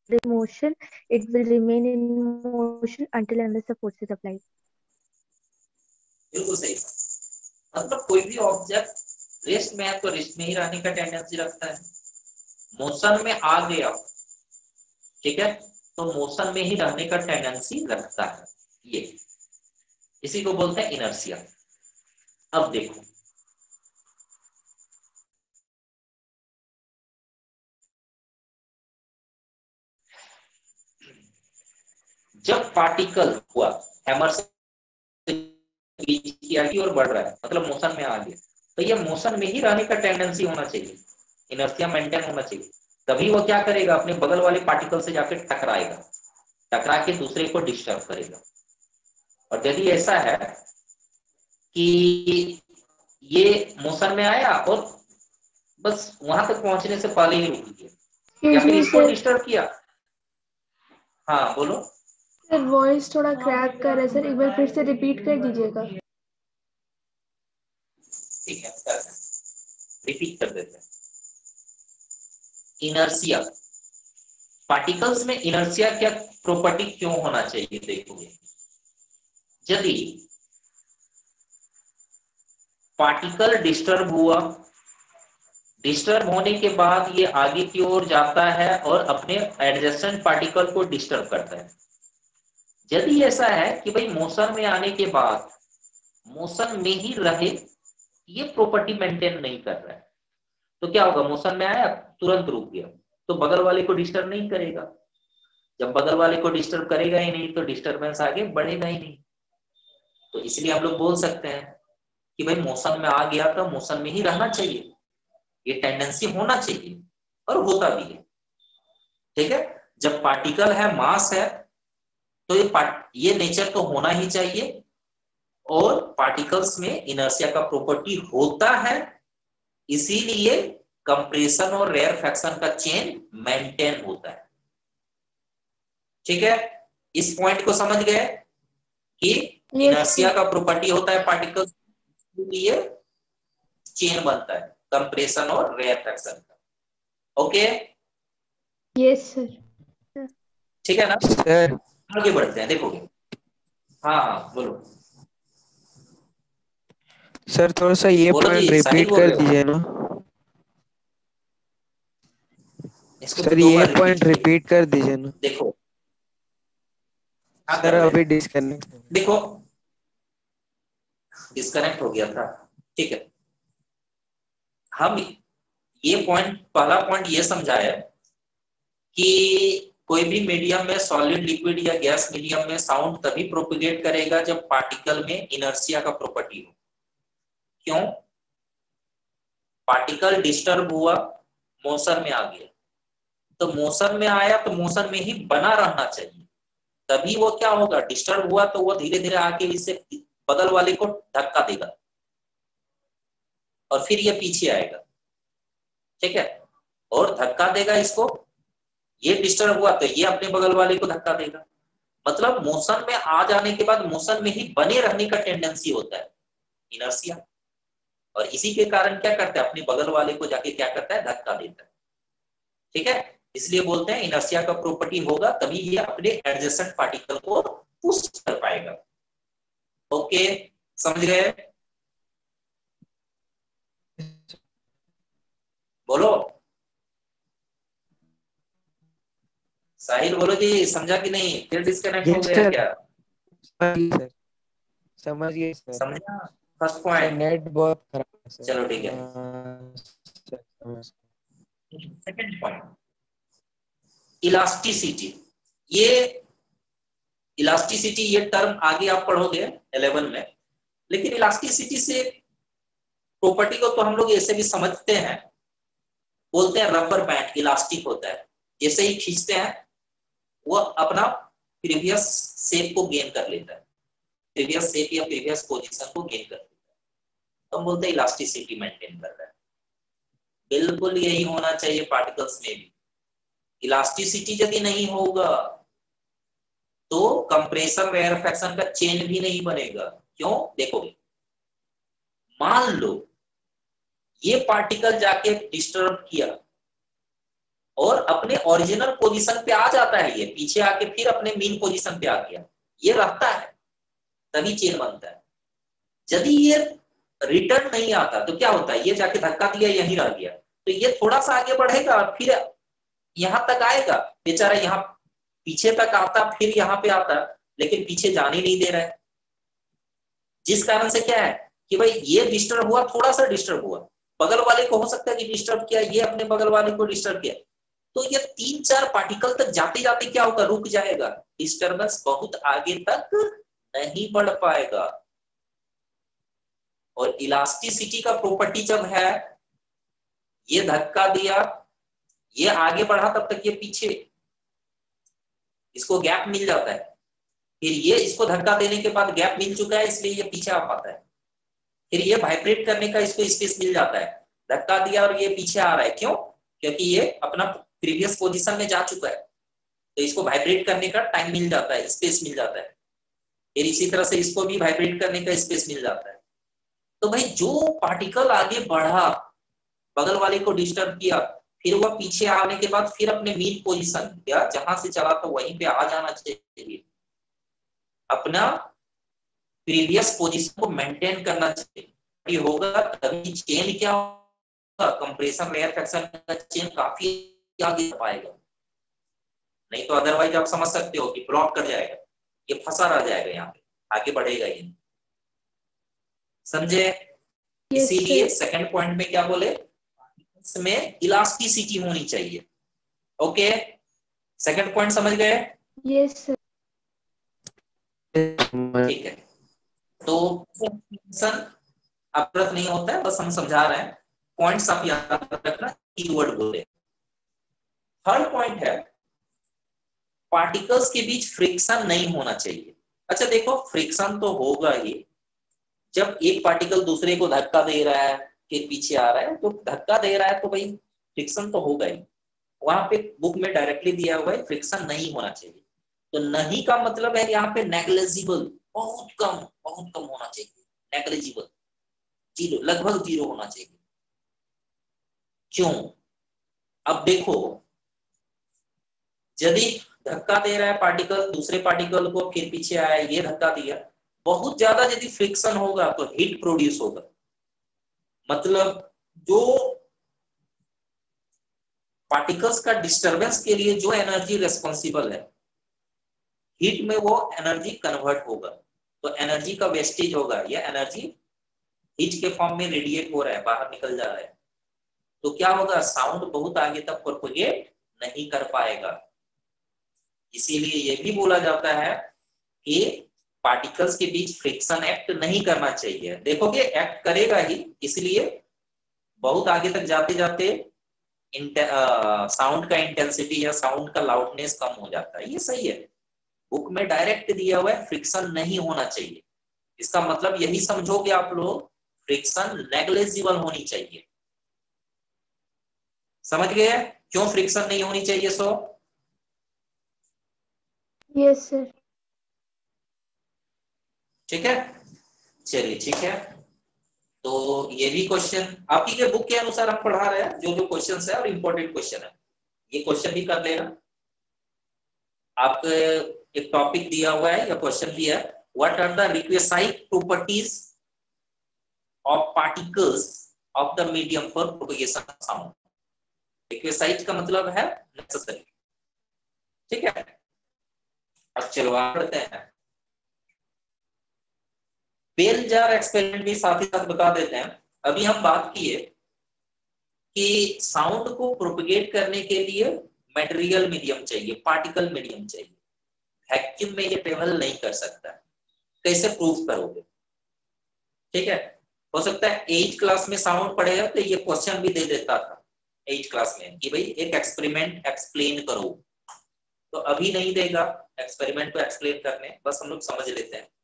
motion, it will remain in motion until unless the force is applied. बिल्कुल सही। मतलब कोई भी ऑब्जेक्ट रेस्ट में है तो रेस्ट में ही रहने का टेंडेंसी रखता है, मोशन में आ गया, ठीक है, तो मोशन में ही रहने का टेंडेंसी रखता है। ये इसी को बोलते हैं इनर्शिया। अब देखो, जब पार्टिकल हुआ हैमर से किया और बढ़ रहा है, मतलब मोशन में आ गया, तो ये मोशन में ही रहने का टेंडेंसी होना चाहिए, इनर्शिया मेंटेन होना चाहिए। तभी वो क्या करेगा, अपने बगल वाले पार्टिकल से जाकर टकराएगा, टकरा के दूसरे को डिस्टर्ब करेगा। और यदि ऐसा है कि ये मोशन में आया और बस वहां तक पहुंचने से पहले ही रुक गया या फिर इसको डिस्टर्ब किया। हाँ बोलो सर, वॉइस थोड़ा क्रैक कर रहा है सर, एक बार फिर से रिपीट कर दीजिएगा। ठीक है, रिपीट कर देते हैं। इनर्शिया, पार्टिकल्स में इनर्शिया क्या प्रॉपर्टी क्यों होना चाहिए, देखोगे यदि पार्टिकल डिस्टर्ब हुआ, डिस्टर्ब होने के बाद ये आगे की ओर जाता है और अपने एडजेसेंट पार्टिकल को डिस्टर्ब करता है। यदि ऐसा है कि भाई मोशन में आने के बाद मोशन में ही रहे, ये प्रॉपर्टी मेंटेन नहीं कर रहा है, तो क्या होगा, मोशन में आया तुरंत रुक गया, तो बगल वाले को डिस्टर्ब नहीं करेगा। जब बगल वाले को डिस्टर्ब करेगा ही नहीं तो डिस्टर्बेंस आगे बढ़ेगा ही नहीं। तो इसलिए हम लोग बोल सकते हैं कि भाई मोशन में आ गया तो मोशन में ही रहना चाहिए, ये टेंडेंसी होना चाहिए और होता भी है। ठीक है, जब पार्टिकल है, मास है, तो ये ये नेचर तो होना ही चाहिए। और पार्टिकल्स में इनर्शिया का प्रॉपर्टी होता है, इसीलिए कंप्रेशन और रेयरफैक्शन का चेन मेंटेन होता है। ठीक है, इस पॉइंट को समझ गए कि इनर्शिया का प्रॉपर्टी होता है पार्टिकल्स, इसलिए चेन बनता है कंप्रेशन और रेयरफैक्शन का। Okay, yes sir. ठीक है ना सर? आगे बढ़ते हैं, देखोगे। हाँ हाँ बोलो सर, थोड़ा सा ये पॉइंट रिपीट कर दीजिए ना सर, ये पॉइंट रिपीट कर दीजिए ना। देखो सर अभी डिस्कनेक्ट देखो डिस्कनेक्ट हो गया था। ठीक है, हम ये पॉइंट, पहला पॉइंट ये समझाया कि कोई भी मीडियम में, सॉलिड, लिक्विड या गैस मीडियम में साउंड तभी प्रोपिगेट करेगा जब पार्टिकल में इनर्शिया का प्रॉपर्टी हो। क्यों? पार्टिकल डिस्टर्ब हुआ, मोशन में आ गया, तो मोशन में आया तो मोशन में ही बना रहना चाहिए, तभी वो क्या होगा, डिस्टर्ब हुआ तो वो धीरे धीरे आके इसे बगल वाले को धक्का देगा और फिर ये पीछे आएगा। ठीक है, और धक्का देगा इसको, ये डिस्टर्ब हुआ तो ये अपने बगल वाले को धक्का देगा। मतलब मोशन में आ जाने के बाद मोशन में ही बने रहने का टेंडेंसी होता है इनर्शिया, और इसी के कारण क्या करता है, अपने बगल वाले को जाके क्या करता है, धक्का देता है। ठीक है, इसलिए बोलते हैं इनर्शिया का प्रॉपर्टी होगा तभी ये अपने एडजेसेंट पार्टिकल को पुश कर पाएगा। ओके, समझ गए? बोलो साहिल, बोलो जी, समझा कि नहीं? फिर डिस्कनेक्ट हो गया क्या? सर समझिए सर, समझा फर्स्ट पॉइंट? नेट बहुत खराब है सर। चलो ठीक है। Second point, elasticity. ये इलास्टिसिटी ये टर्म आगे आप पढ़ोगे इलेवन में, लेकिन इलास्टिसिटी से प्रॉपर्टी को तो हम लोग ऐसे भी समझते हैं, बोलते हैं रबर बैंड इलास्टिक होता है, जैसे ही खींचते हैं वो अपना प्रीवियस शेप को गेन कर लेता है, प्रीवियस शेप या प्रीवियस पोजीशन को गेन कर लेता है, तो हम बोलते हैं इलास्टिसिटी मेंटेन कर रहा है। बिल्कुल यही होना चाहिए पार्टिकल्स में भी। इलास्टिसिटी यदि नहीं होगा तो कंप्रेशन रेयरफैक्शन का चेन भी नहीं बनेगा। क्यों? देखोगे, मान लो ये पार्टिकल जाके डिस्टर्ब किया, और अपने ओरिजिनल पोजीशन पे आ जाता है, ये पीछे आके फिर अपने मीन पोजीशन पे आ गया, ये रहता है, तभी चेन बनता है। यदि ये रिटर्न नहीं आता तो क्या होता है, ये जाके धक्का दिया यहीं रह गया, तो ये थोड़ा सा आगे बढ़ेगा फिर यहां तक आएगा, बेचारा यहाँ पीछे तक आता फिर यहाँ पे आता, लेकिन पीछे जाने नहीं दे रहा है। जिस कारण से क्या है कि भाई ये डिस्टर्ब हुआ, थोड़ा सा डिस्टर्ब हुआ, बगल वाले को हो सकता है कि डिस्टर्ब किया, ये अपने बगल वाले को डिस्टर्ब किया, तो ये तीन चार पार्टिकल तक जाते जाते क्या होगा, रुक जाएगा, डिस्टर्बेंस बहुत आगे तक नहीं बढ़ पाएगा। और इलास्टिसिटी का प्रॉपर्टी जब है, ये धक्का दिया, ये आगे बढ़ा, तब तक ये पीछे, इसको गैप मिल जाता है, फिर ये इसको धक्का देने के बाद गैप मिल चुका है इसलिए ये पीछे आ पाता है, फिर ये वाइब्रेट करने का इसको स्पेस मिल जाता है, धक्का दिया और ये पीछे आ रहा है, क्यों, क्योंकि ये अपना प्रीवियस पोजीशन में जा चुका है, तो इसको वाइब्रेट करने का टाइम मिल जाता है, स्पेस मिल जाता है, फिर इसी तरह से इसको भी वाइब्रेट करने का स्पेस मिल जाता है। तो भाई जो पार्टिकल आगे बढ़ा, बगल वाले को डिस्टर्ब किया, फिर वह पीछे आने के बाद फिर अपने मीन पोजीशन या जहां से चला था वहीं पे आ जाना चाहिए, अपना प्रीवियस पोजीशन को मेंटेन करना चाहिए, होगा तभी चेन क्या होगा, कंप्रेशन रेयरफैक्शन का चेन काफी आगे पाएगा, नहीं तो अदरवाइज आप समझ सकते हो कि ब्लॉक कर जाएगा, ये फंसा रह जाएगा, यहाँ पे आगे बढ़ेगा ही, समझे। इसीलिए सेकंड पॉइंट में क्या बोले, इसमें इलास्टिसिटी होनी चाहिए। ओके, सेकंड पॉइंट समझ गए? Yes sir. ठीक है, तो अपरत नहीं होता है, बस हम समझा रहे हैं, पॉइंट्स आप याद रखना, कीवर्ड बोले। थर्ड पॉइंट है, पार्टिकल्स के बीच फ्रिक्शन नहीं होना चाहिए। अच्छा देखो, फ्रिक्शन तो होगा ही, जब एक पार्टिकल दूसरे को धक्का दे रहा है फिर पीछे आ रहा है, तो धक्का दे रहा है तो भाई फ्रिक्शन तो होगा ही, वहां पे बुक में डायरेक्टली दिया हुआ है फ्रिक्शन नहीं होना चाहिए, तो नहीं का मतलब है यहाँ पे नेग्लिजिबल, बहुत कम, बहुत कम होना चाहिए, नेग्लिजिबल, जीरो, लगभग जीरो होना चाहिए। क्यों? अब देखो, यदि धक्का दे रहा है पार्टिकल दूसरे पार्टिकल को, फिर पीछे आया, ये धक्का दिया, बहुत ज्यादा यदि फ्रिक्शन होगा तो हीट प्रोड्यूस होगा, मतलब जो पार्टिकल्स का डिस्टरबेंस के लिए जो एनर्जी रेस्पॉन्सिबल है, हीट में वो एनर्जी कन्वर्ट होगा, तो एनर्जी का वेस्टेज होगा, या एनर्जी हीट के फॉर्म में रेडिएट हो रहा है, बाहर निकल जा रहा है, तो क्या होगा, साउंड बहुत आगे तक प्रोपोगेट नहीं कर पाएगा। इसीलिए ये भी बोला जाता है कि पार्टिकल्स के बीच फ्रिक्शन एक्ट नहीं करना चाहिए। देखोगे एक्ट करेगा ही, इसलिए बहुत आगे तक जाते जाते साउंड का इंटेंसिटी या साउंड का लाउडनेस कम हो जाता है, ये सही है, बुक में डायरेक्ट दिया हुआ है फ्रिक्शन नहीं होना चाहिए, इसका मतलब यही समझोगे आप लोग, फ्रिक्शन नेग्लिजिबल होनी चाहिए। समझ गए क्यों फ्रिक्शन नहीं होनी चाहिए? So yes sir. ठीक है, चलिए ठीक है, तो ये भी क्वेश्चन आपकी के बुक के अनुसार हम पढ़ा रहे हैं, जो जो क्वेश्चन है और इंपॉर्टेंट क्वेश्चन है, ये क्वेश्चन भी कर लेना। आपको एक टॉपिक दिया हुआ है या क्वेश्चन दिया है, what are the requisite properties of particles of the medium for propagation of sound. Requisite का मतलब है नेसेसरी, ठीक है। अब चलो आगे बढ़ते हैं, बेल जार एक्सपेरिमेंट भी साथ ही साथ बता देते हैं। अभी हम बात किए कि साउंड को प्रोपगेट करने के लिए मटेरियल मीडियम चाहिए, पार्टिकल मीडियम चाहिए, वैक्यूम में ये ट्रेवल नहीं कर सकता, कैसे प्रूफ करोगे? ठीक है, हो सकता है एट क्लास में साउंड पढ़ेगा तो ये क्वेश्चन भी दे देता था एट क्लास में कि भाई एक एक्सपेरिमेंट एक्सप्लेन करो, तो अभी नहीं देगा एक्सपेरिमेंट को एक्सप्लेन करने, बस हम लोग समझ लेते हैं।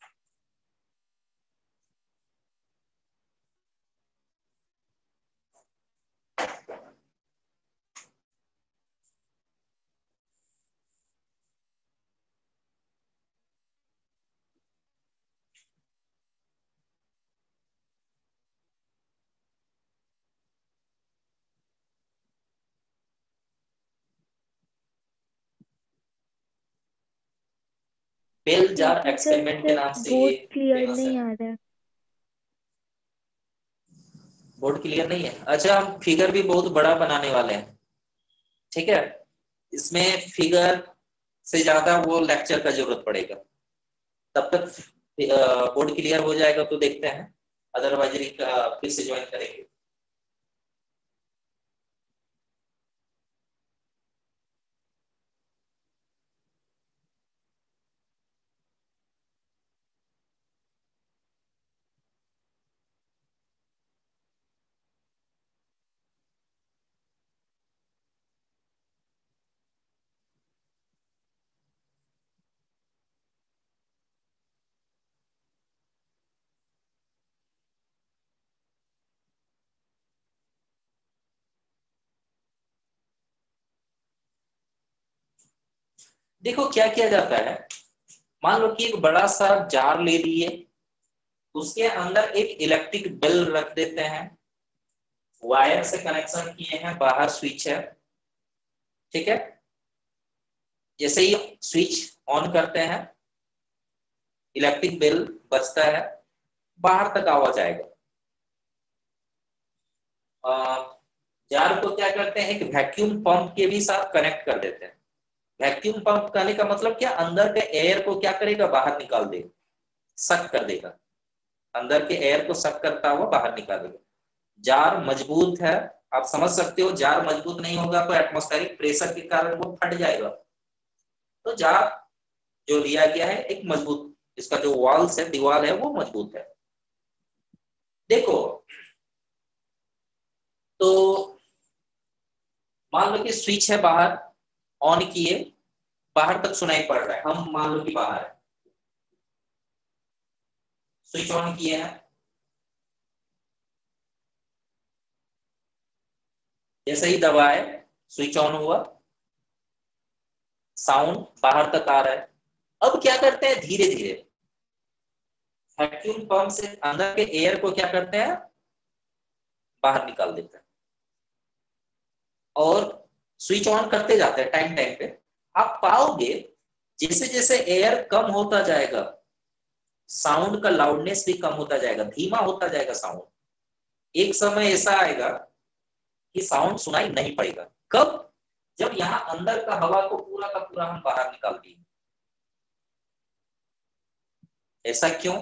बेल जार लेकिन सर एक्सपेरिमेंट के नाम से ये बोर्ड क्लियर फेमस नहीं है। आ रहा है। बोर्ड क्लियर नहीं है? अच्छा, हम फिगर भी बहुत बड़ा बनाने वाले हैं, ठीक है? इसमें फिगर से ज्यादा वो लेक्चर का जरूरत पड़ेगा। तब तक बोर्ड क्लियर हो जाएगा तो देखते हैं, अदरवाइज फिर से ज्वाइन करेंगे। देखो क्या किया जाता है, मान लो कि एक बड़ा सा जार ले लिए, उसके अंदर एक इलेक्ट्रिक बेल रख देते हैं, वायर से कनेक्शन किए हैं, बाहर स्विच है, ठीक है? जैसे ही स्विच ऑन करते हैं, इलेक्ट्रिक बेल बजता है, बाहर तक आवाज आएगा। जार को क्या करते हैं कि वैक्यूम पंप के भी साथ कनेक्ट कर देते हैं। वैक्यूम पंप करने का मतलब क्या, अंदर के एयर को क्या करेगा, बाहर निकाल देगा, सक कर देगा, अंदर के एयर को सक करता हुआ बाहर निकालेगा। जार मजबूत है, आप समझ सकते हो, जार मजबूत नहीं होगा तो एटमॉस्फेरिक प्रेशर के कारण वो फट जाएगा। तो जार जो लिया गया है एक मजबूत, इसका जो वॉल्स है, दीवार है, वो मजबूत है। देखो तो मान लो कि स्विच है, बाहर ऑन किए, बाहर तक सुनाई पड़ रहा है, हम मान लो कि बाहर है, स्विच ऑन किए हैं, जैसे ही दबाए स्विच ऑन हुआ, साउंड बाहर तक आ रहा है। अब क्या करते हैं, धीरे धीरे वैक्यूम पंप से अंदर के एयर को क्या करते हैं, बाहर निकाल देते हैं, और स्विच ऑन करते जाते हैं टाइम टाइम पे। आप पाओगे जैसे जैसे एयर कम होता जाएगा, साउंड का लाउडनेस भी कम होता जाएगा, धीमा होता जाएगा साउंड। एक समय ऐसा आएगा कि साउंड सुनाई नहीं पड़ेगा। कब? जब यहाँ अंदर का हवा को पूरा का पूरा हम बाहर निकाल देंगे। ऐसा क्यों?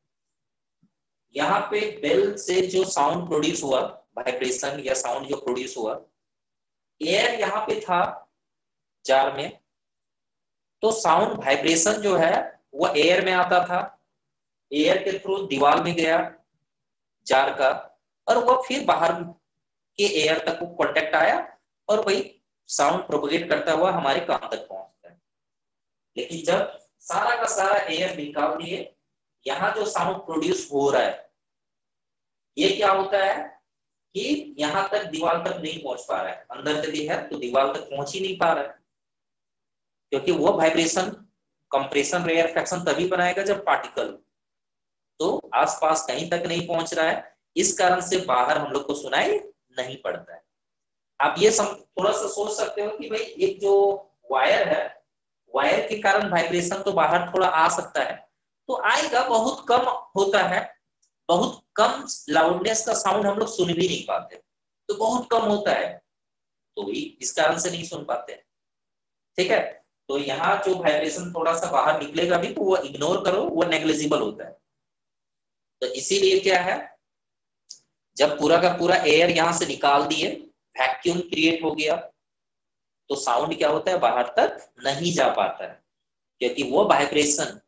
यहाँ पे बेल से जो साउंड प्रोड्यूस हुआ, वाइब्रेशन या साउंड जो प्रोड्यूस हुआ, एयर यहाँ पे था जार में, तो साउंड वाइब्रेशन जो है वो एयर में आता था, एयर के थ्रू दीवार में गया जार का, और वो फिर बाहर के एयर तक वो कांटेक्ट आया, और वही साउंड प्रोपगेट करता हुआ हमारे कान तक पहुंचता है। लेकिन जब सारा का सारा एयर निकाल दिए, यहाँ जो साउंड प्रोड्यूस हो रहा है, ये क्या होता है कि यहाँ तक दीवार तक नहीं पहुंच पा रहा है, अंदर से भी है तो दीवार तक पहुंच ही नहीं पा रहा है, क्योंकि वो वाइब्रेशन, कंप्रेशन, रेयरफेक्शन तभी बनाएगा जब पार्टिकल तो आसपास कहीं तक नहीं पहुंच रहा है, इस कारण से बाहर हम लोग को सुनाई नहीं पड़ता है। आप ये सम, थोड़ा सा सोच सकते हो कि भाई एक जो वायर है, वायर के कारण वाइब्रेशन तो बाहर थोड़ा आ सकता है, तो आएगा, बहुत कम होता है, बहुत कम लाउडनेस का साउंड हम लोग सुन भी नहीं पाते, तो बहुत कम होता है, तो इस कारण से नहीं सुन पाते, ठीक है? तो यहाँ जो वाइब्रेशन थोड़ा सा बाहर निकलेगा भी तो वो इग्नोर करो, वो नेग्लिजिबल होता है। तो इसीलिए क्या है, जब पूरा का पूरा एयर यहां से निकाल दिए, वैक्यूम क्रिएट हो गया, तो साउंड क्या होता है, बाहर तक नहीं जा पाता है, क्योंकि वो वाइब्रेशन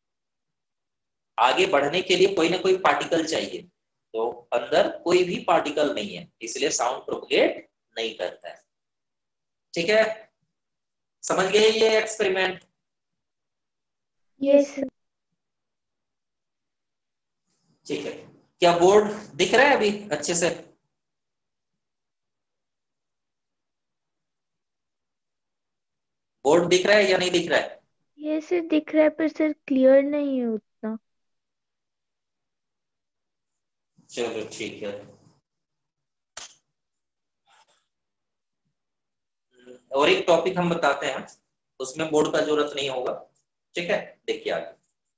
आगे बढ़ने के लिए कोई ना कोई पार्टिकल चाहिए, तो अंदर कोई भी पार्टिकल नहीं है, इसलिए साउंड प्रोपगेट नहीं करता है। ठीक है, समझ गए ये एक्सपेरिमेंट? यस। ठीक है, क्या बोर्ड दिख रहा है अभी अच्छे से? बोर्ड दिख रहा है या नहीं दिख रहा है? ये सर दिख रहा है, पर सर क्लियर नहीं है उतना। चलो ठीक है, और एक टॉपिक हम बताते हैं, उसमें बोर्ड का जरूरत नहीं होगा, ठीक है, देखिए आगे।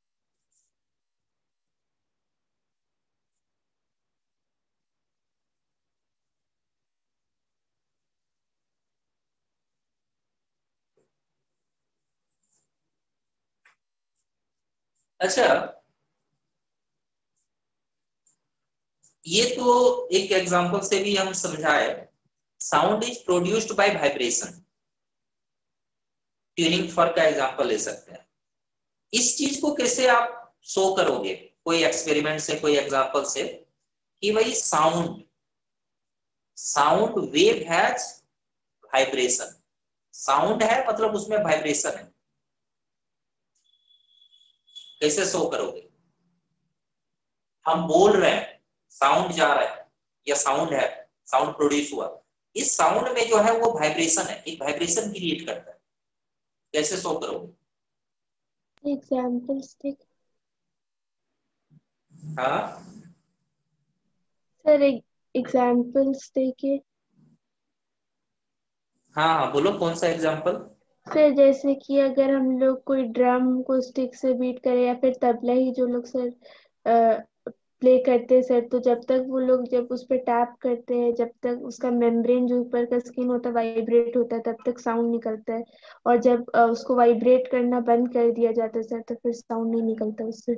अच्छा, ये तो एक एग्जांपल से भी हम समझाए, sound is produced by vibration. Tuning fork का एग्जांपल ले सकते हैं। इस चीज को कैसे आप शो करोगे, कोई एक्सपेरिमेंट से, कोई एग्जांपल से, कि भाई sound sound wave has vibration. Sound है मतलब उसमें वाइब्रेशन है, कैसे शो करोगे? हम बोल रहे हैं, साउंड जा रहा है या साउंड है, साउंड प्रोड्यूस हुआ, इस साउंड में जो है वो वाइब्रेशन है, एक वाइब्रेशन क्रिएट करता है, कैसे शो करोगे? एग्जाम्पल्स देख हाँ सर, एग्जाम्पल्स देखिए। हाँ हाँ बोलो, कौन सा एग्जांपल? फिर जैसे कि अगर हम लोग कोई ड्रम को स्टिक से बीट करें, या फिर तबला ही जो लोग सर प्ले करते हैं सर, तो जब तक वो लोग जब उस पर टैप करते हैं, जब तक उसका मेम्ब्रेन जो ऊपर का स्किन होता है वाइब्रेट होता है, तब तक साउंड निकलता है। और जब अ, उसको वाइब्रेट करना बंद कर दिया जाता है सर, तो फिर साउंड नहीं निकलता उससे।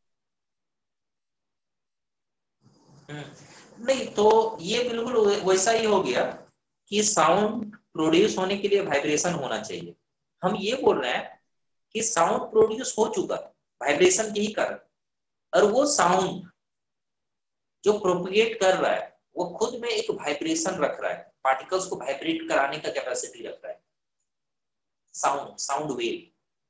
नहीं, तो ये बिल्कुल वैसा ही हो गया कि साउंड प्रोड्यूस होने के लिए वाइब्रेशन होना चाहिए। हम ये बोल रहे हैं कि साउंड प्रोड्यूस हो चुका वाइब्रेशन के ही कारण, और वो साउंड जो प्रोपिगेट कर रहा है वो खुद में एक वाइब्रेशन रख रहा है, पार्टिकल्स को वाइब्रेट कराने का कैपेसिटी रख रहा है। साउंड साउंड वेव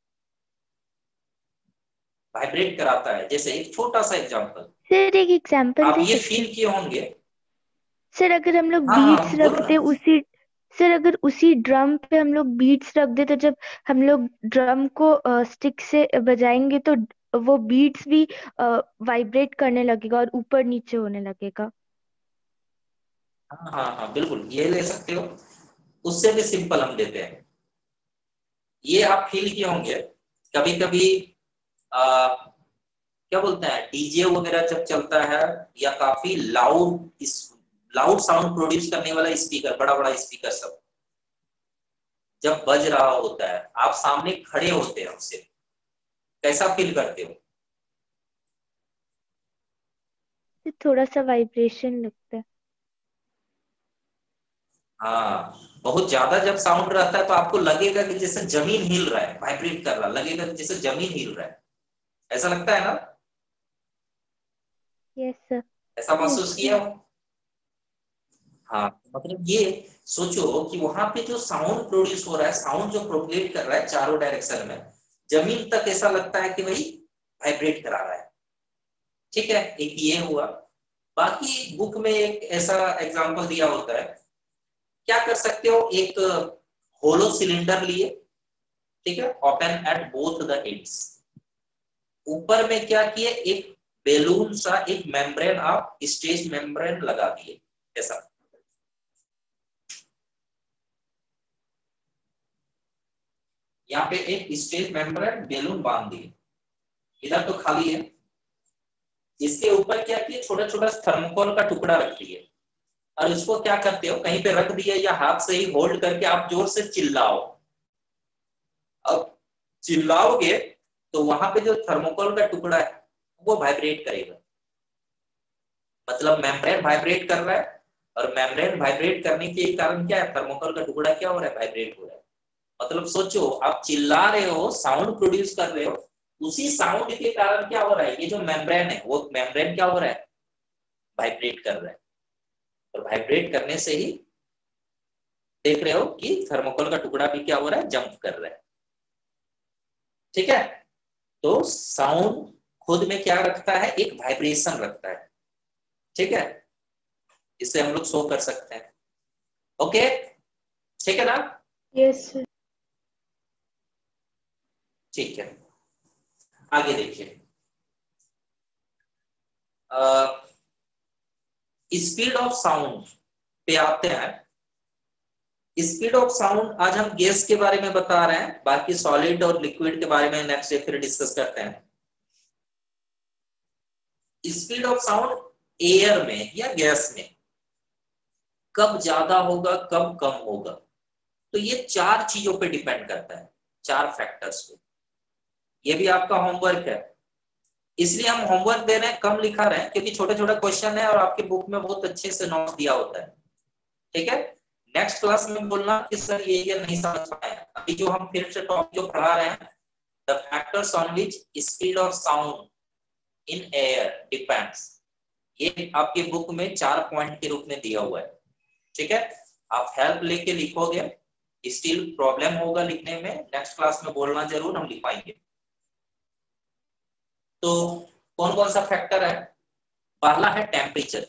वाइब्रेट कराता है। जैसे एक छोटा सा एग्जांपल, सर एक एग्जांपल आप दे ये सकते फील हैं? किए होंगे। सर अगर हम लोग हाँ बीट्स हाँ रख बोलो ना। दे उसी सर अगर उसी ड्रम पे हम लोग बीट्स रख दे, तो जब हम लोग ड्रम को स्टिक से बजाएंगे तो वो बीट्स भी वाइब्रेट करने लगेगा और ऊपर नीचे होने लगेगा। हाँ हाँ हाँ बिल्कुल, ये ले सकते हो। उससे भी सिंपल हम देते हैं, ये आप फील किए होंगे कभी कभी, आ, क्या बोलते हैं, डीजे वगैरह जब चलता है, या काफी लाउड इस लाउड साउंड प्रोड्यूस करने वाला स्पीकर, बड़ा बड़ा स्पीकर सब जब बज रहा होता है, आप सामने खड़े होते हैं उससे, कैसा फील करते हो? तो थोड़ा सा वाइब्रेशन लगता है। हाँ, बहुत ज्यादा जब साउंड रहता है तो आपको लगेगा कि जैसे जमीन हिल रहा है, वाइब्रेट कर रहा, लगेगा कि जैसे जमीन हिल रहा है, ऐसा लगता है ना? Yes sir. ऐसा महसूस यस किया हो? हाँ, मतलब ये सोचो कि वहां पे जो साउंड प्रोड्यूस हो रहा है, साउंड जो प्रोपगेट कर रहा है चारों डायरेक्शन में, जमीन तक ऐसा लगता है कि भाई वाइब्रेट करा रहा है। ठीक है, एक ये हुआ। बाकी बुक में एक ऐसा एग्जांपल दिया होता है, क्या कर सकते हो, एक होलो सिलेंडर लिए, ठीक है, open at both the ends, ऊपर में क्या किए, एक बेलून सा एक मेम्ब्रेन, आप स्टेज मेम्ब्रेन लगा दिए, ऐसा। यहाँ पे एक स्टेज मेम्ब्रेन बेलून बांध दिए, इधर तो खाली है। इसके ऊपर क्या किए, छोटा छोटा थर्मोकोल का टुकड़ा रख दिए, और इसको क्या करते हो, कहीं पे रख दिया या हाथ से ही होल्ड करके आप जोर से चिल्लाओ। अब चिल्लाओगे तो वहां पे जो थर्मोकोल का टुकड़ा है वो वाइब्रेट करेगा, मतलब मेम्ब्रेन वाइब्रेट कर रहा है, और मेम्ब्रेन वाइब्रेट करने के कारण क्या है, थर्मोकोल का टुकड़ा क्या हो रहा है, वाइब्रेट हो रहा है। मतलब सोचो, आप चिल्ला रहे हो, साउंड प्रोड्यूस कर रहे हो, उसी साउंड के कारण क्या हो रहा है, ये जो मेम्ब्रेन है वो मेम्ब्रेन क्या हो रहा है, वाइब्रेट कर रहा है। और वाइब्रेट करने से ही देख रहे हो कि थर्मोकोल का टुकड़ा भी क्या हो रहा है, जंप कर रहा है। ठीक है, तो साउंड खुद में क्या रखता है, एक वाइब्रेशन रखता है। ठीक है, इससे हम लोग शो कर सकते हैं। ओके, ठीक है ना? Yes sir. ठीक है, आगे देखिए। स्पीड ऑफ साउंड पे आते हैं। स्पीड ऑफ साउंड आज हम गैस के बारे में बता रहे हैं, बाकी सॉलिड और लिक्विड के बारे में नेक्स्ट डे फिर डिस्कस करते हैं। स्पीड ऑफ साउंड एयर में या गैस में कब ज्यादा होगा कब कम होगा, तो ये चार चीजों पे डिपेंड करता है, चार फैक्टर्स पे। ये भी आपका होमवर्क है, इसलिए हम होमवर्क दे रहे हैं, कम लिखा रहे हैं क्योंकि छोटे छोटे क्वेश्चन है और आपके बुक में बहुत अच्छे से नोट्स दिया होता है। ठीक है, नेक्स्ट क्लास में बोलना कि सर ये ये नहीं समझ पाए। अभी जो हम फिर से टॉपिक जो पढ़ा रहे हैं, the factors on which speed of sound in air depends, ये आपके बुक में चार पॉइंट के रूप में दिया हुआ है। ठीक है, आप हेल्प लेके लिखोगे, स्टिल प्रॉब्लम होगा लिखने में, नेक्स्ट क्लास में बोलना जरूर, हम लिख पाएंगे। तो कौन कौन सा फैक्टर है? पहला है टेम्परेचर।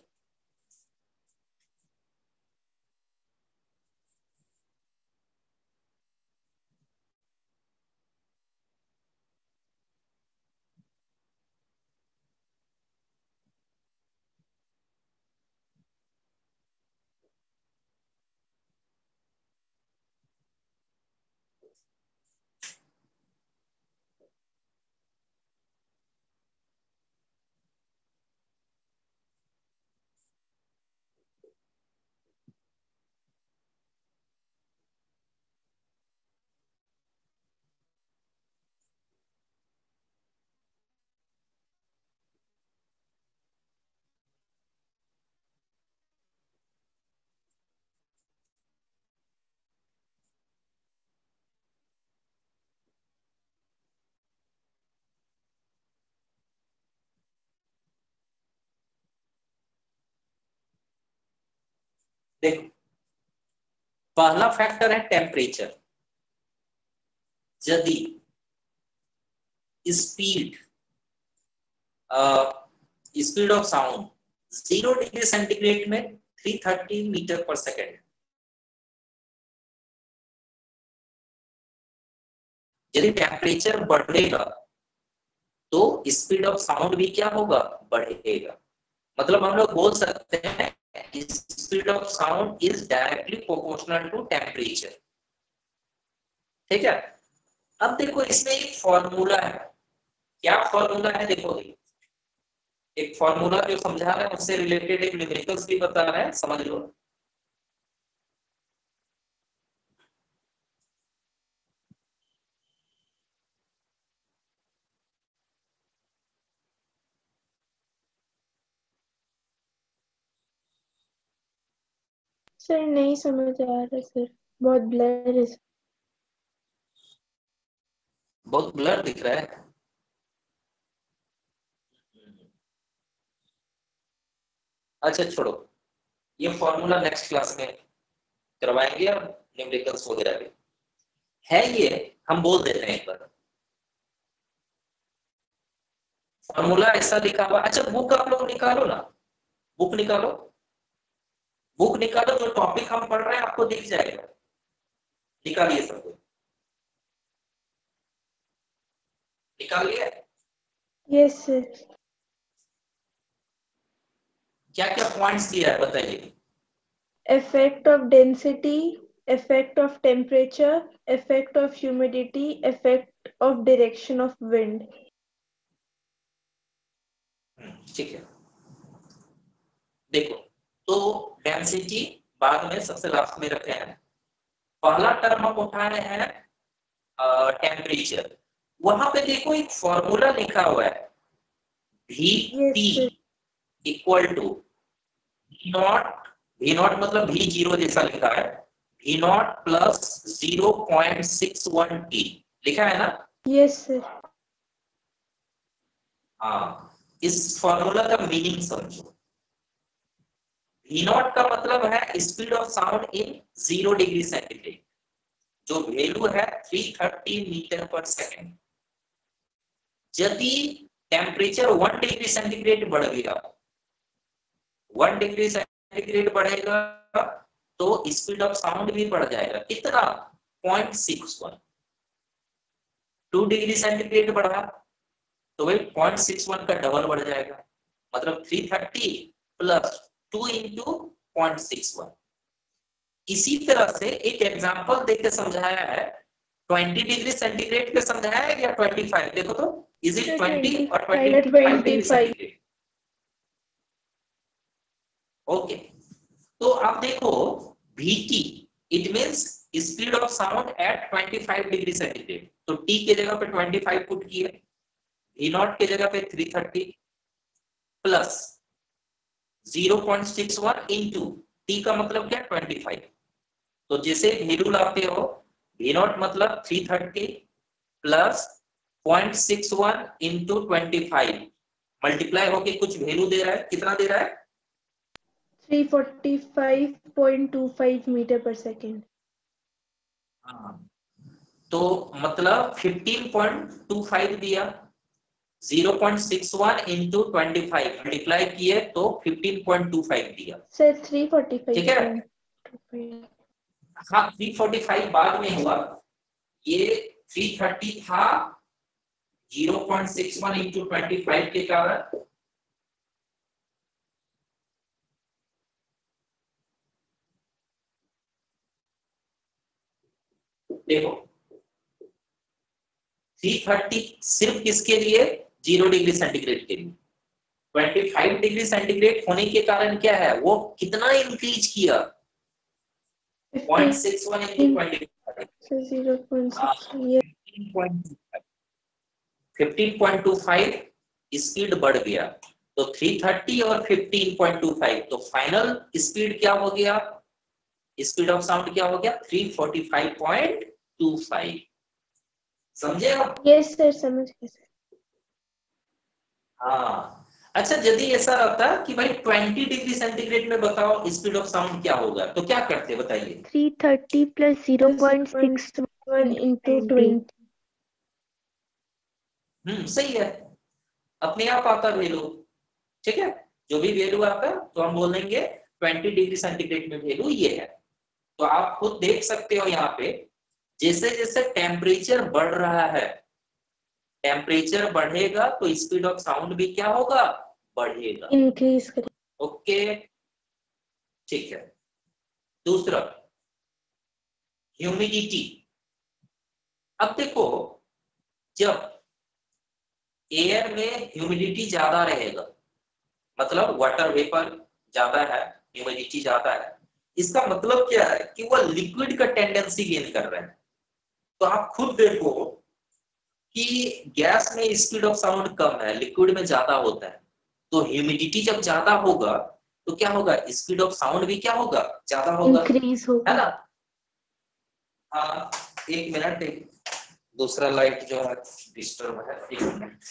देखो, पहला फैक्टर है टेम्परेचर। यदि speed speed of sound zero degree centigrade में तीन सौ तीस मीटर पर सेकेंड, यदि टेम्परेचर बढ़ेगा तो स्पीड ऑफ साउंड भी क्या होगा? बढ़ेगा। मतलब हम लोग बोल सकते हैं speed of sound is directly proportional to temperature. ठीक है, अब देखो इसमें एक फॉर्मूला है। क्या फॉर्मूला है? देखो एक फॉर्मूला जो समझा रहे हैं उससे रिलेटेड एक न्यूमेरिकल्स भी बता रहे हैं, समझ लो। सर नहीं समझ आ रहा सर, बहुत ब्लर है। बहुत ब्लर दिख रहा है। अच्छा छोड़ो, ये फॉर्मूला नेक्स्ट क्लास में करवाएंगे और न्यूमेरिकल्स वगैरह भी है, ये हम बोल देते हैं एक बार। फॉर्मूला ऐसा लिखा हुआ। अच्छा बुक आप लोग निकालो ना, बुक निकालो, बुक निकालो, जो टॉपिक हम पढ़ रहे हैं आपको दिख जाएगा। निकालिए सब कुछ, निकाल लिया? Yes sir. क्या क्या पॉइंट्स दिया है बताइए। effect of density, effect of temperature, effect of humidity, effect of direction of wind. ठीक है, देखो तो डेंसिटी बाद में सबसे लास्ट में रखे हैं। पहला टर्म हम उठा रहे हैं टेम्परेचर। वहां पे देखो एक फॉर्मूला लिखा हुआ है, V T equal to V naught. V naught मतलब वी जीरो जैसा लिखा है, V naught plus zero point six one T लिखा है ना? Yes sir. हाँ, इस फॉर्मूला का मीनिंग समझो। वी नॉट का मतलब है speed of sound in zero degree centigrade, जो वैल्यू है तीन सौ तीस मीटर पर सेकेंड। यदि टेम्परेचर वन डिग्री सेंटीग्रेड बढ़ गया, वन डिग्री सेंटीग्रेड बढ़ेगा तो स्पीड ऑफ साउंड भी बढ़ जाएगा। कितना? Point six one. Two degree centigrade बढ़ा तो भाई पॉइंट सिक्स वन का डबल बढ़ जाएगा, मतलब three thirty plus two into point six one. इसी तरह से एक एग्जांपल देके समझाया है, ट्वेंटी डिग्री सेंटीग्रेड पे समझाया है या ट्वेंटी फाइव? देखो तो, इज इट ट्वेंटी और twenty five degree centigrade? Okay, तो आप देखो vt, it means speed of sound at twenty five degree centigrade, तो t के जगह पे ट्वेंटी फाइव पुट किए, v नॉट के जगह पे three thirty plus zero point six one into t का मतलब क्या, ट्वेंटी फाइव। तो जैसे वैल्यू लाते हो, v नॉट मतलब three thirty plus point six one into twenty five multiply होके कुछ वैल्यू दे रहा है, कितना दे रहा है, three forty five point two five metre पर सेकेंड। हाँ, तो मतलब फिफ्टीन पॉइंट टू फाइव दिया, zero point six one into twenty five multiply किए तो फिफ्टीन पॉइंट टू फाइव दिया। सर थ्री फोर्टी फाइव, ठीक है, हाँ थ्री फोर्टी फाइव बाद में हुआ, ये थ्री थर्टी था, zero point six one into twenty five के कारण देखो थ्री थर्टी सिर्फ किसके लिए, जीरो डिग्री सेंटीग्रेड के लिए, ट्वेंटी फाइव डिग्री सेंटीग्रेड होने के कारण क्या है, वो कितना इंक्रीज किया, point six one into twenty five, zero point six, ये fifteen point two five speed बढ़ गया, तो थ्री थर्टी और फिफ्टीन पॉइंट टू फाइव, तो फाइनल स्पीड क्या हो गया, स्पीड ऑफ साउंड क्या हो गया, three forty five point two five. समझे आप? यस सर, समझ गए सर। हाँ, अच्छा यदि ऐसा रहता कि भाई ट्वेंटी डिग्री सेंटीग्रेड में बताओ स्पीड ऑफ साउंड क्या होगा, तो क्या करते बताइए, three thirty plus zero point six one into twenty. Hmm सही है, अपने आप आता वैल्यू, ठीक है, जो भी वैल्यू आता है तो हम बोलेंगे ट्वेंटी डिग्री सेंटीग्रेड में वैल्यू ये है। तो आप खुद देख सकते हो यहाँ पे, जैसे जैसे टेम्परेचर बढ़ रहा है, टेम्परेचर बढ़ेगा तो स्पीड ऑफ साउंड भी क्या होगा, बढ़ेगा, इंक्रीज करें। ओके ठीक है। दूसरा ह्यूमिडिटी, अब देखो जब एयर में ह्यूमिडिटी ज्यादा रहेगा, मतलब वाटर वेपर ज्यादा है, ह्यूमिडिटी ज्यादा है, इसका मतलब क्या है कि वह लिक्विड का टेंडेंसी गेन कर रहा है। तो आप खुद देखो कि गैस में स्पीड ऑफ साउंड कम है, लिक्विड में ज्यादा होता है, तो ह्यूमिडिटी जब ज्यादा होगा तो क्या होगा, स्पीड ऑफ साउंड भी क्या होगा, ज्यादा होगा, इंक्रीज होगा, है ना। हाँ एक मिनट, एक दूसरा लाइट जो है डिस्टर्ब है, एक मिनट।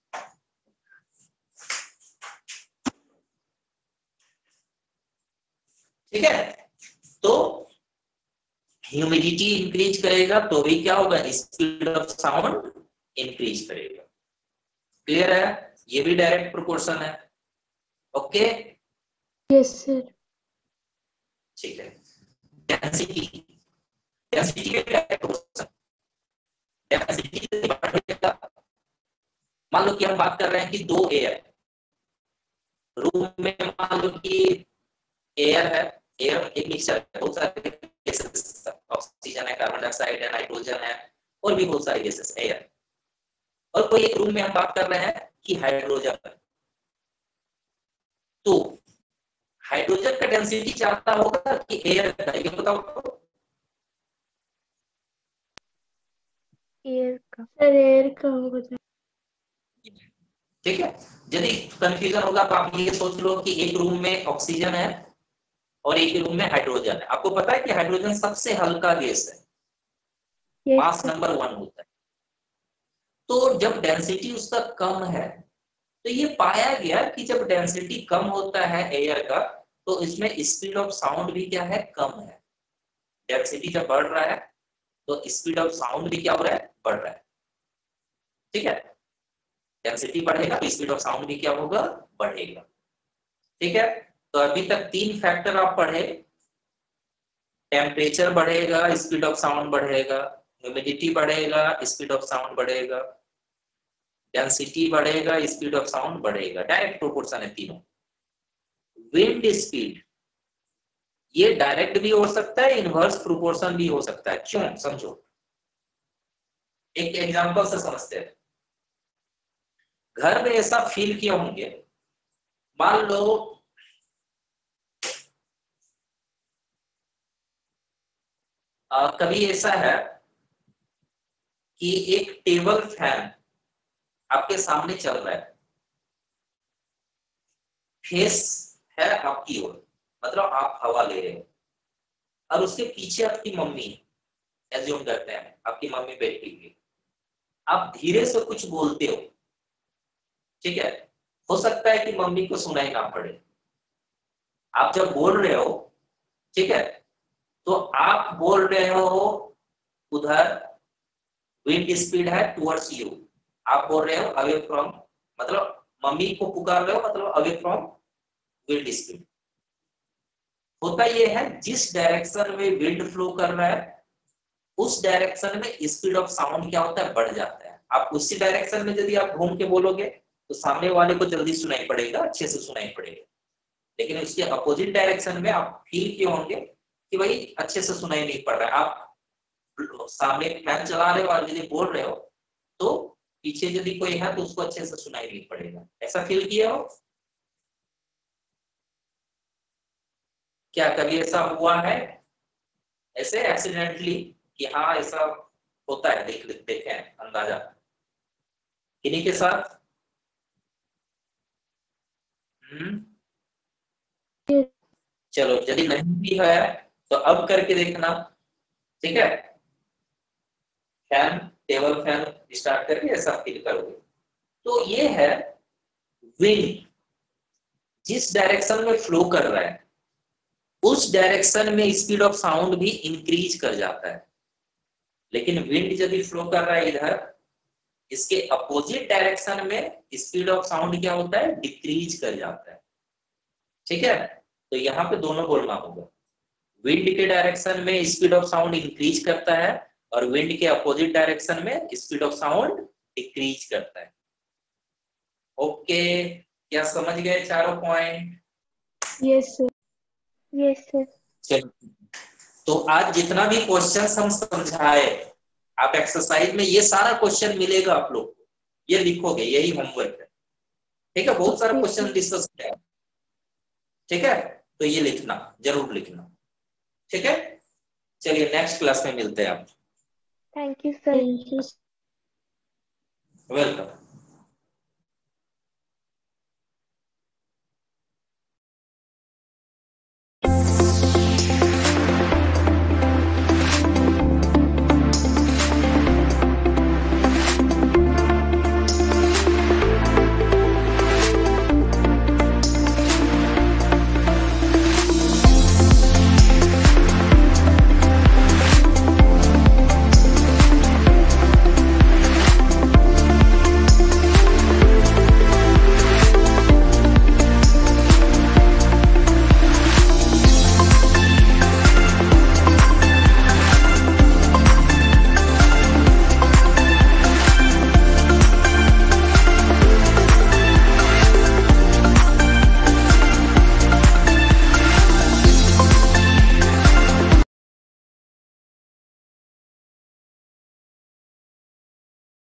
ठीक है, तो ह्यूमिडिटी इंक्रीज करेगा तो भी क्या होगा, स्पीड ऑफ साउंड इंक्रीज करेगा। क्लियर है, ये भी डायरेक्ट प्रोपोर्शन है, ओके यस सर। ठीक है। डेंसिटी, डेंसिटी भी डायरेक्ट प्रोपोर्शन, डेंसिटी बढ़ेगा, मान लो कि हम बात कर रहे हैं कि दो एयर रूम में, मान लो कि एयर है, एयर एक मिक्सचर है, बहुत सारे गैसेस, ऑक्सीजन है, कार्बन डाइऑक्साइड है, नाइट्रोजन है, और भी बहुत सारे गैसेस एयर, और कोई एक रूम में हम बात कर रहे हैं कि हाइड्रोजन है, तो हाइड्रोजन का डेंसिटी ज्यादा होगा कि एयर का, ये बताओ। एयर का। सर एयर का होगा। ठीक है, यदि कंफ्यूजन होगा तो आप ये सोच लो कि एक रूम में ऑक्सीजन है और एक रूम में हाइड्रोजन है। आपको पता है कि हाइड्रोजन सबसे हल्का गैस है, Yes, मास नंबर वन होता है, तो जब डेंसिटी उसका कम है तो ये पाया गया कि जब डेंसिटी कम होता है एयर का तो इसमें स्पीड ऑफ साउंड भी क्या है, कम है। डेंसिटी जब बढ़ रहा है तो स्पीड ऑफ साउंड भी क्या हो रहा है, बढ़ रहा है। ठीक है, डेंसिटी बढ़ेगा तो स्पीड ऑफ साउंड भी क्या होगा, बढ़ेगा। ठीक है, तो अभी तक तीन फैक्टर आप पढ़े, टेम्परेचर बढ़ेगा स्पीड ऑफ साउंड बढ़ेगा, ह्यूमिडिटी बढ़ेगा स्पीड ऑफ साउंड बढ़ेगा, डेंसिटी बढ़ेगा स्पीड ऑफ साउंड बढ़ेगा, डायरेक्ट प्रोपोर्शन है तीनों। विंड स्पीड, ये डायरेक्ट भी हो सकता है, इनवर्स प्रोपोर्शन भी हो सकता है। क्यों? समझो, एक एग्जांपल से समझते हैं। घर में ऐसा फील किए होंगे, मान लो आ, कभी ऐसा है कि एक टेबल फैन आपके सामने चल रहा है, फेस है आपकी ओर, मतलब आप हवा ले रहे हो, और उसके पीछे आपकी मम्मी, एज्यूम करते हैं आपकी मम्मी बैठी हुई, आप धीरे से कुछ बोलते हो, ठीक है, हो सकता है कि मम्मी को सुनाई ना पड़े। आप जब बोल रहे हो, ठीक है, तो आप बोल रहे हो उधर विंड स्पीड है टुवर्ड्स यू, आप बोल रहे हो अवे फ्रॉम, मतलब मम्मी को पुकार रहे हो, मतलब अवे फ्रॉम विंड स्पीड। होता यह है जिस डायरेक्शन में विंड फ्लो कर रहा है उस डायरेक्शन में स्पीड ऑफ साउंड क्या होता है, बढ़ जाता है। आप उसी डायरेक्शन में यदि आप घूम के बोलोगे तो सामने वाले को जल्दी सुनाई पड़ेगा, अच्छे से सुनाई पड़ेगा, लेकिन उसके अपोजिट डायरेक्शन में आप फील किए होंगे कि भाई अच्छे से सुनाई नहीं पड़ रहा है। आप सामने फैन चला रहे हो और यदि बोल रहे हो तो पीछे यदि कोई है तो उसको अच्छे से सुनाई नहीं पड़ेगा। ऐसा फील किए हो क्या? कभी ऐसा हुआ है ऐसे एक्सीडेंटली कि हाँ ऐसा होता है? देख देखे हैं, अंदाजा किन्हीं के साथ? हम्म चलो, यदि नहीं भी है तो अब करके देखना, ठीक है? फैन, टेबल फैन स्टार्ट करके ऐसा फील करोगे। तो ये है विंड जिस डायरेक्शन में फ्लो कर रहा है उस डायरेक्शन में स्पीड ऑफ साउंड भी इंक्रीज कर जाता है, लेकिन विंड यदि फ्लो कर रहा है इधर, इसके अपोजिट डायरेक्शन में स्पीड ऑफ साउंड क्या होता है, डिक्रीज कर जाता है। ठीक है, तो यहाँ पे दोनों बोलना होगा, विंड के डायरेक्शन में स्पीड ऑफ साउंड इंक्रीज करता है और विंड के अपोजिट डायरेक्शन में स्पीड ऑफ साउंड डिक्रीज करता है। ओके, क्या समझ गए चारों point? Yes sir. Yes sir. चलो, तो आज जितना भी क्वेश्चंस हम समझाए, आप एक्सरसाइज में ये सारा क्वेश्चन मिलेगा आप लोग को, ये लिखोगे, यही होमवर्क है। ठीक है, बहुत सारा क्वेश्चन डिस्कस किया, ठीक है, तो ये लिखना, जरूर लिखना, ठीक है। चलिए नेक्स्ट क्लास में मिलते हैं आप। Thank you sir. Thank you. Welcome.